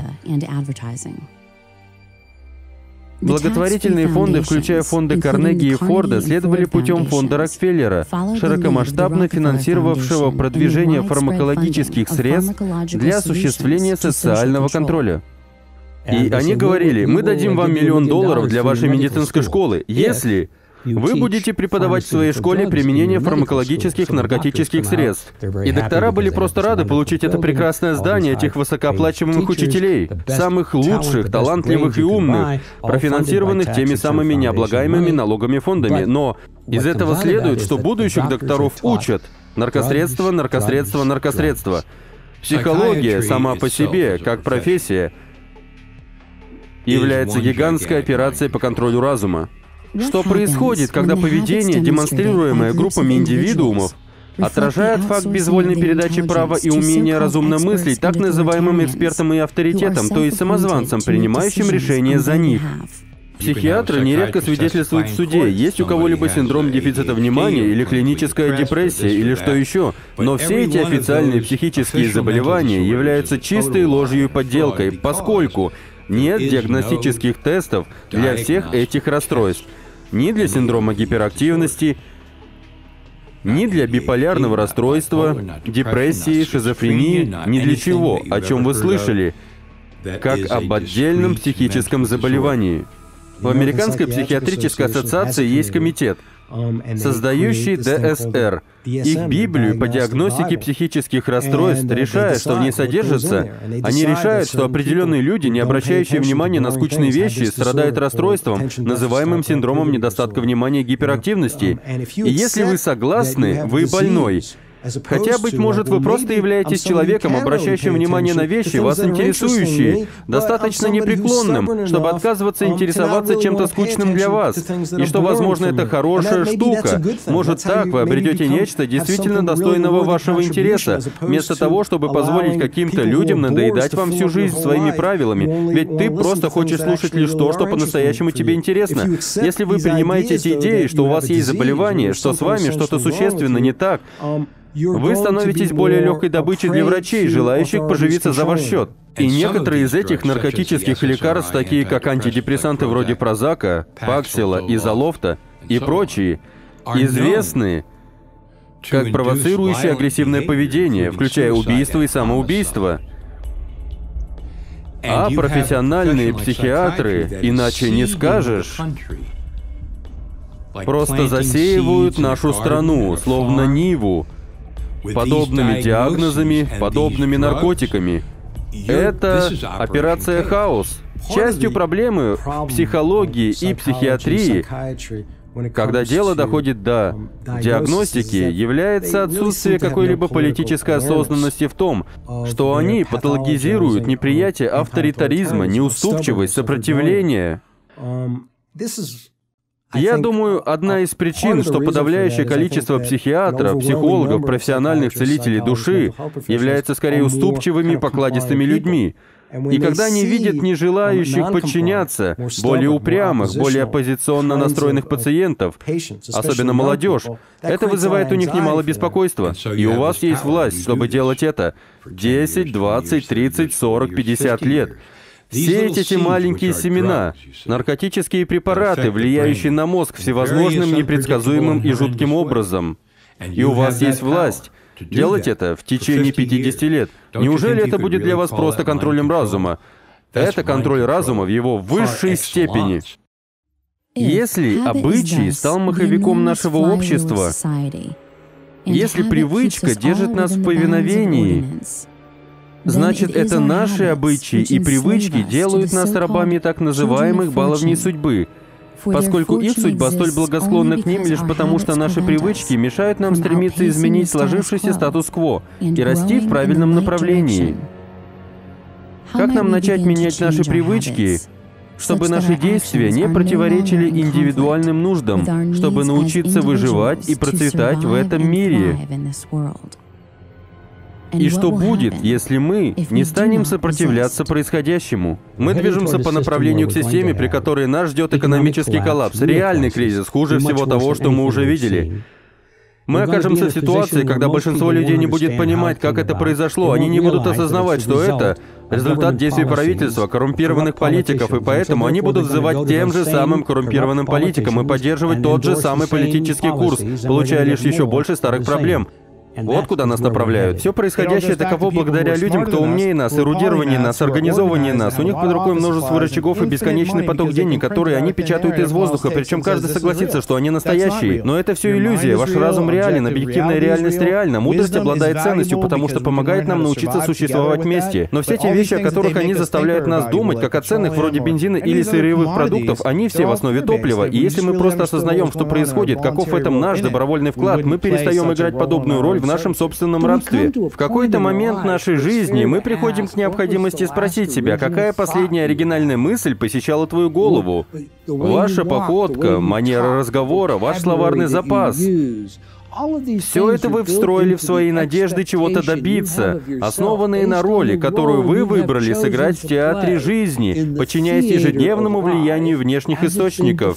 Благотворительные фонды, включая фонды Карнеги и Форда, следовали путем фонда Рокфеллера, широкомасштабно финансировавшего продвижение фармакологических средств для осуществления социального контроля. И они говорили: мы дадим вам $1 миллион для вашей медицинской школы, если вы будете преподавать в своей школе применение фармакологических наркотических средств. И доктора были просто рады получить это прекрасное здание этих высокооплачиваемых учителей, самых лучших, талантливых и умных, профинансированных теми самыми необлагаемыми налогами фондами. Но из этого следует, что будущих докторов учат: наркосредства, наркосредства, наркосредства. Психология сама по себе, как профессия, является гигантской операцией по контролю разума. Что происходит, когда поведение, демонстрируемое группами индивидуумов, отражает факт безвольной передачи права и умения разумно мыслить так называемым экспертам и авторитетам, то есть самозванцам, принимающим решения за них? Психиатры нередко свидетельствуют в суде, есть у кого-либо синдром дефицита внимания или клиническая депрессия или что еще. Но все эти официальные психические заболевания являются чистой ложью и подделкой, поскольку нет диагностических тестов для всех этих расстройств. Ни для синдрома гиперактивности, ни для биполярного расстройства, депрессии, шизофрении, ни для чего, о чем вы слышали, как об отдельном психическом заболевании. В Американской психиатрической ассоциации есть комитет, создающий ДСР, их Библию по диагностике психических расстройств, решая, что в ней содержится. Они решают, что определенные люди, не обращающие внимания на скучные вещи, страдают расстройством, называемым синдромом недостатка внимания и гиперактивности. И если вы согласны, вы больной. Хотя, быть может, вы просто являетесь человеком, обращающим внимание на вещи, вас интересующие, достаточно непреклонным, чтобы отказываться интересоваться чем-то скучным для вас, и что, возможно, это хорошая штука. Может, так вы обретете нечто действительно достойного вашего интереса, вместо того, чтобы позволить каким-то людям надоедать вам всю жизнь своими правилами, ведь ты просто хочешь слушать лишь то, что по-настоящему тебе интересно. Если вы принимаете эти идеи, что у вас есть заболевание, что с вами что-то существенно не так, вы становитесь более легкой добычей для врачей, желающих поживиться за ваш счет. И некоторые из этих наркотических лекарств, такие как антидепрессанты вроде Прозака, Паксила, Изолофта и прочие, известны как провоцирующее агрессивное поведение, включая убийство и самоубийство. А профессиональные психиатры, иначе не скажешь, просто засеивают нашу страну, словно ниву, подобными диагнозами, подобными наркотиками. Это операция «Хаос». Частью проблемы в психологии и психиатрии, когда дело доходит до диагностики, является отсутствие какой-либо политической осознанности в том, что они патологизируют неприятие авторитаризма, неуступчивость, сопротивление. Я думаю, одна из причин, что подавляющее количество психиатров, психологов, профессиональных целителей души являются скорее уступчивыми, покладистыми людьми. И когда они видят нежелающих подчиняться, более упрямых, более оппозиционно настроенных пациентов, особенно молодежь, это вызывает у них немало беспокойства. И у вас есть власть, чтобы делать это 10, 20, 30, 40, 50 лет. Сеять эти маленькие семена, наркотические препараты, влияющие на мозг всевозможным, непредсказуемым и жутким образом. И у вас есть власть делать это в течение 50 лет. Неужели это будет для вас просто контролем разума? Это контроль разума в его высшей степени. Если обычай стал маховиком нашего общества, если привычка держит нас в повиновении, значит, это наши обычаи и привычки делают нас рабами так называемых баловней судьбы, поскольку их судьба столь благосклонна к ним лишь потому, что наши привычки мешают нам стремиться изменить сложившийся статус-кво и расти в правильном направлении. Как нам начать менять наши привычки, чтобы наши действия не противоречили индивидуальным нуждам, чтобы научиться выживать и процветать в этом мире? И что будет, если мы не станем сопротивляться происходящему? Мы движемся по направлению к системе, при которой нас ждет экономический коллапс, реальный кризис, хуже всего того, что мы уже видели. Мы окажемся в ситуации, когда большинство людей не будет понимать, как это произошло, они не будут осознавать, что это результат действий правительства, коррумпированных политиков, и поэтому они будут взывать тем же самым коррумпированным политикам и поддерживать тот же самый политический курс, получая лишь еще больше старых проблем. Вот куда нас направляют. Все происходящее таково благодаря людям, кто умнее нас, эрудированнее нас, организованнее нас. У них под рукой множество рычагов и бесконечный поток денег, которые они печатают из воздуха, причем каждый согласится, что они настоящие. Но это все иллюзия. Ваш разум реален, объективная реальность реальна. Мудрость обладает ценностью, потому что помогает нам научиться существовать вместе. Но все те вещи, о которых они заставляют нас думать, как о ценных вроде бензина или сырьевых продуктов, они все в основе топлива. И если мы просто осознаем, что происходит, каков в этом наш добровольный вклад, мы перестаем играть подобную роль в нашем собственном рабстве. В какой-то момент нашей жизни мы приходим к необходимости спросить себя, какая последняя оригинальная мысль посещала твою голову? Ваша походка, манера разговора, ваш словарный запас. Все это вы встроили в свои надежды чего-то добиться, основанные на роли, которую вы выбрали сыграть в театре жизни, подчиняясь ежедневному влиянию внешних источников.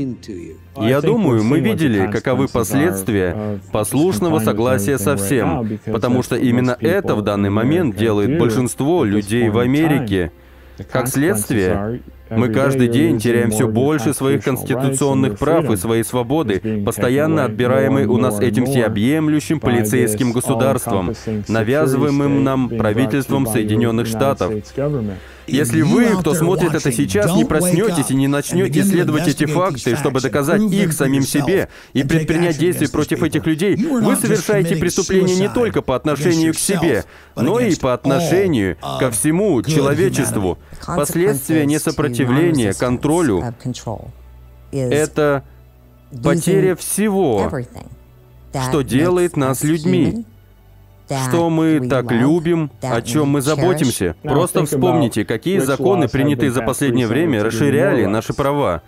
Я думаю, мы видели, каковы последствия послушного согласия со всем, потому что именно это в данный момент делает большинство людей в Америке. Как следствие, мы каждый день теряем все больше своих конституционных прав и своей свободы, постоянно отбираемой у нас этим всеобъемлющим полицейским государством, навязываемым нам правительством Соединенных Штатов. Если вы, кто смотрит это сейчас, не проснетесь и не начнете исследовать эти факты, чтобы доказать их самим себе и предпринять действия против этих людей, вы совершаете преступление не только по отношению к себе, но и по отношению ко всему человечеству. Последствия несопротивления контролю — это потеря всего, что делает нас людьми. Что мы так любим, о чем мы заботимся. Просто вспомните, какие законы, принятые за последнее время, расширяли наши права.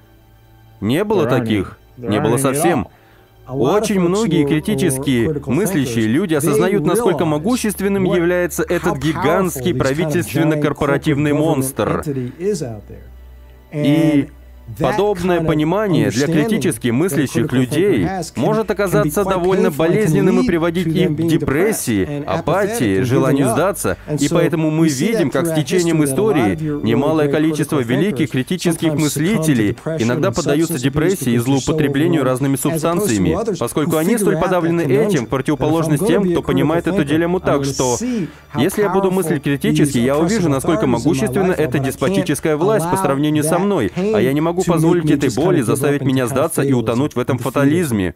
Не было таких. Не было совсем. Очень многие критические, мыслящие люди осознают, насколько могущественным является этот гигантский правительственно-корпоративный монстр. И Подобное понимание для критически мыслящих людей может оказаться довольно болезненным и приводить их к депрессии, апатии, желанию сдаться. И поэтому мы видим, как с течением истории немалое количество великих критических мыслителей иногда поддаются депрессии и злоупотреблению разными субстанциями, поскольку они столь подавлены этим, в противоположность тем, кто понимает эту дилемму так, что если я буду мыслить критически, я увижу, насколько могущественна эта деспотическая власть по сравнению со мной, а я не могу позволить этой боли заставить меня сдаться и утонуть в этом фатализме.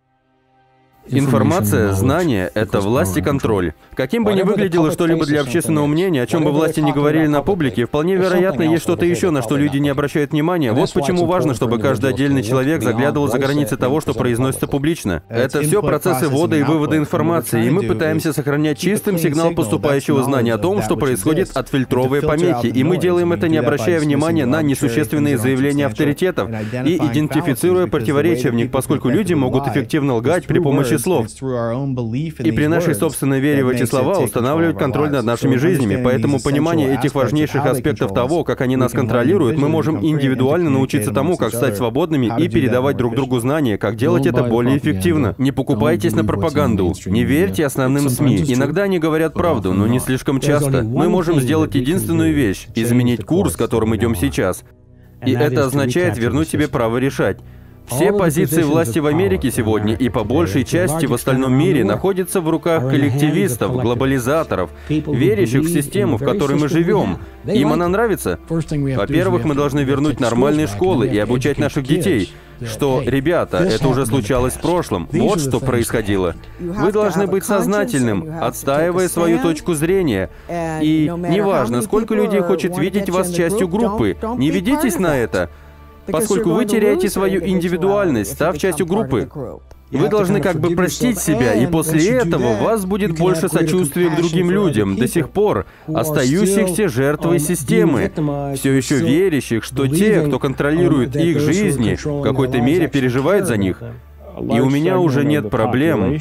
Информация, знание — это власть и контроль. Каким бы ни выглядело что-либо для общественного мнения, о чем бы власти не говорили на публике, вполне вероятно, есть что-то еще, на что люди не обращают внимания. Вот почему важно, чтобы каждый отдельный человек заглядывал за границы того, что произносится публично. Это все процессы ввода и вывода информации, и мы пытаемся сохранять чистым сигнал поступающего знания о том, что происходит отфильтровые помехи, и мы делаем это, не обращая внимания на несущественные заявления авторитетов и идентифицируя противоречия в них, поскольку люди могут эффективно лгать при помощи слов. И при нашей собственной вере в эти слова устанавливать контроль над нашими жизнями. Поэтому понимание этих важнейших аспектов того, как они нас контролируют, мы можем индивидуально научиться тому, как стать свободными и передавать друг другу знания, как делать это более эффективно. Не покупайтесь на пропаганду, не верьте основным СМИ. Иногда они говорят правду, но не слишком часто. Мы можем сделать единственную вещь — изменить курс, которым идем сейчас. И это означает вернуть себе право решать. Все позиции власти в Америке сегодня и по большей части в остальном мире находятся в руках коллективистов, глобализаторов, верящих в систему, в которой мы живем. Им она нравится? Во-первых, мы должны вернуть нормальные школы и обучать наших детей. Что, ребята, это уже случалось в прошлом. Вот что происходило. Вы должны быть сознательным, отстаивая свою точку зрения. И неважно, сколько людей хочет видеть вас частью группы, не ведитесь на это. Поскольку вы теряете свою индивидуальность, став частью группы. Вы должны как бы простить себя, и после этого у вас будет больше сочувствия к другим людям. До сих пор остающихся жертвой системы, все еще верящих, что те, кто контролирует их жизни, в какой-то мере переживают за них. И у меня уже нет проблем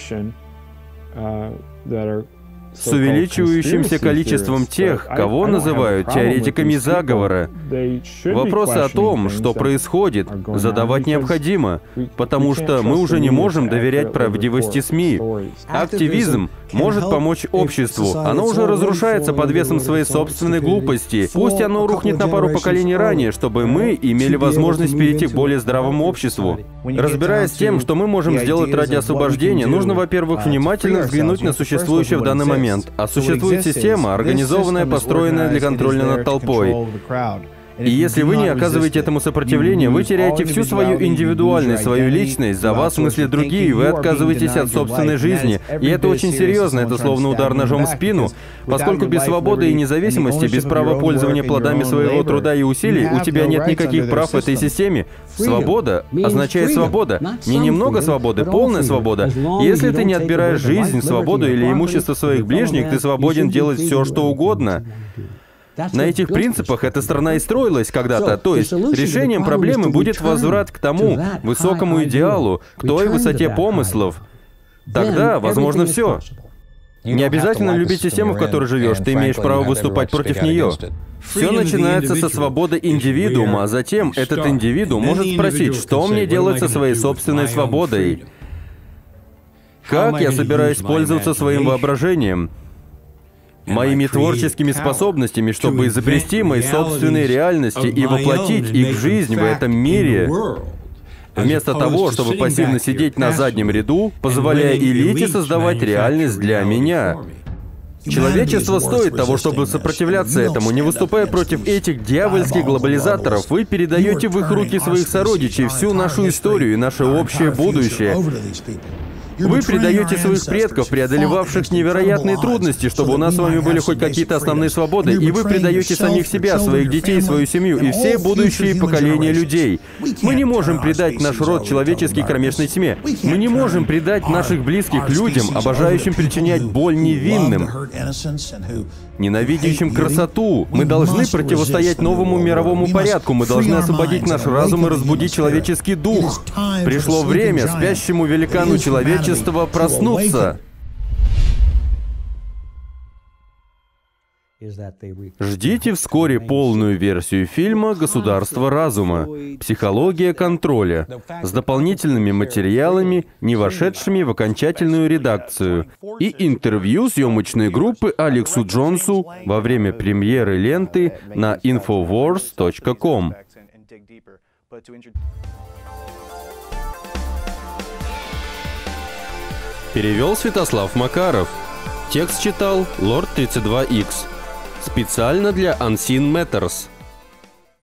с увеличивающимся количеством тех, кого называют теоретиками заговора. Вопросы о том, что происходит, задавать необходимо, потому что мы уже не можем доверять правдивости СМИ. Активизм может помочь обществу. Оно уже разрушается под весом своей собственной глупости. Пусть оно рухнет на пару поколений ранее, чтобы мы имели возможность перейти к более здравому обществу. Разбираясь с тем, что мы можем сделать ради освобождения, нужно, во-первых, внимательно взглянуть на существующее в данный момент. А существует система, организованная, построенная для контроля над толпой. И если вы не оказываете этому сопротивления, вы теряете всю свою индивидуальность, свою личность, за вас мыслят другие, вы отказываетесь от собственной жизни. И это очень серьезно, это словно удар ножом в спину, поскольку без свободы и независимости, без права пользования плодами своего труда и усилий, у тебя нет никаких прав в этой системе. Свобода означает свобода. Не немного свободы, полная свобода. Если ты не отбираешь жизнь, свободу или имущество своих ближних, ты свободен делать все, что угодно. На этих принципах эта страна и строилась когда-то, то есть решением проблемы будет возврат к тому высокому идеалу, к той высоте помыслов. Тогда возможно все. Не обязательно любить систему, в которой живешь, ты имеешь право выступать против нее. Все начинается со свободы индивидуума, а затем этот индивидуум может спросить, что мне делать со своей собственной свободой? Как я собираюсь пользоваться своим воображением? Моими творческими способностями, чтобы изобрести мои собственные реальности и воплотить их в жизнь в этом мире, вместо того, чтобы пассивно сидеть на заднем ряду, позволяя элите создавать реальность для меня. Человечество стоит того, чтобы сопротивляться этому. Не выступая против этих дьявольских глобализаторов, вы передаете в их руки своих сородичей всю нашу историю и наше общее будущее. Вы предаете своих предков, преодолевавших невероятные трудности, чтобы у нас с вами были хоть какие-то основные свободы, и вы предаете самих себя, своих детей, свою семью и все будущие поколения людей. Мы не можем предать наш род человеческий кромешной тьме. Мы не можем предать наших близких людям, обожающим причинять боль невинным, ненавидящим красоту. Мы должны противостоять новому мировому порядку, мы должны освободить наш разум и разбудить человеческий дух. Пришло время спящему великану человечества проснуться. Ждите вскоре полную версию фильма «Государство разума. Психология контроля» с дополнительными материалами, не вошедшими в окончательную редакцию, и интервью съемочной группы Алексу Джонсу во время премьеры ленты на infowars.com. Перевел Святослав Макаров. Текст читал Lord 32X. Специально для Unseen Matters.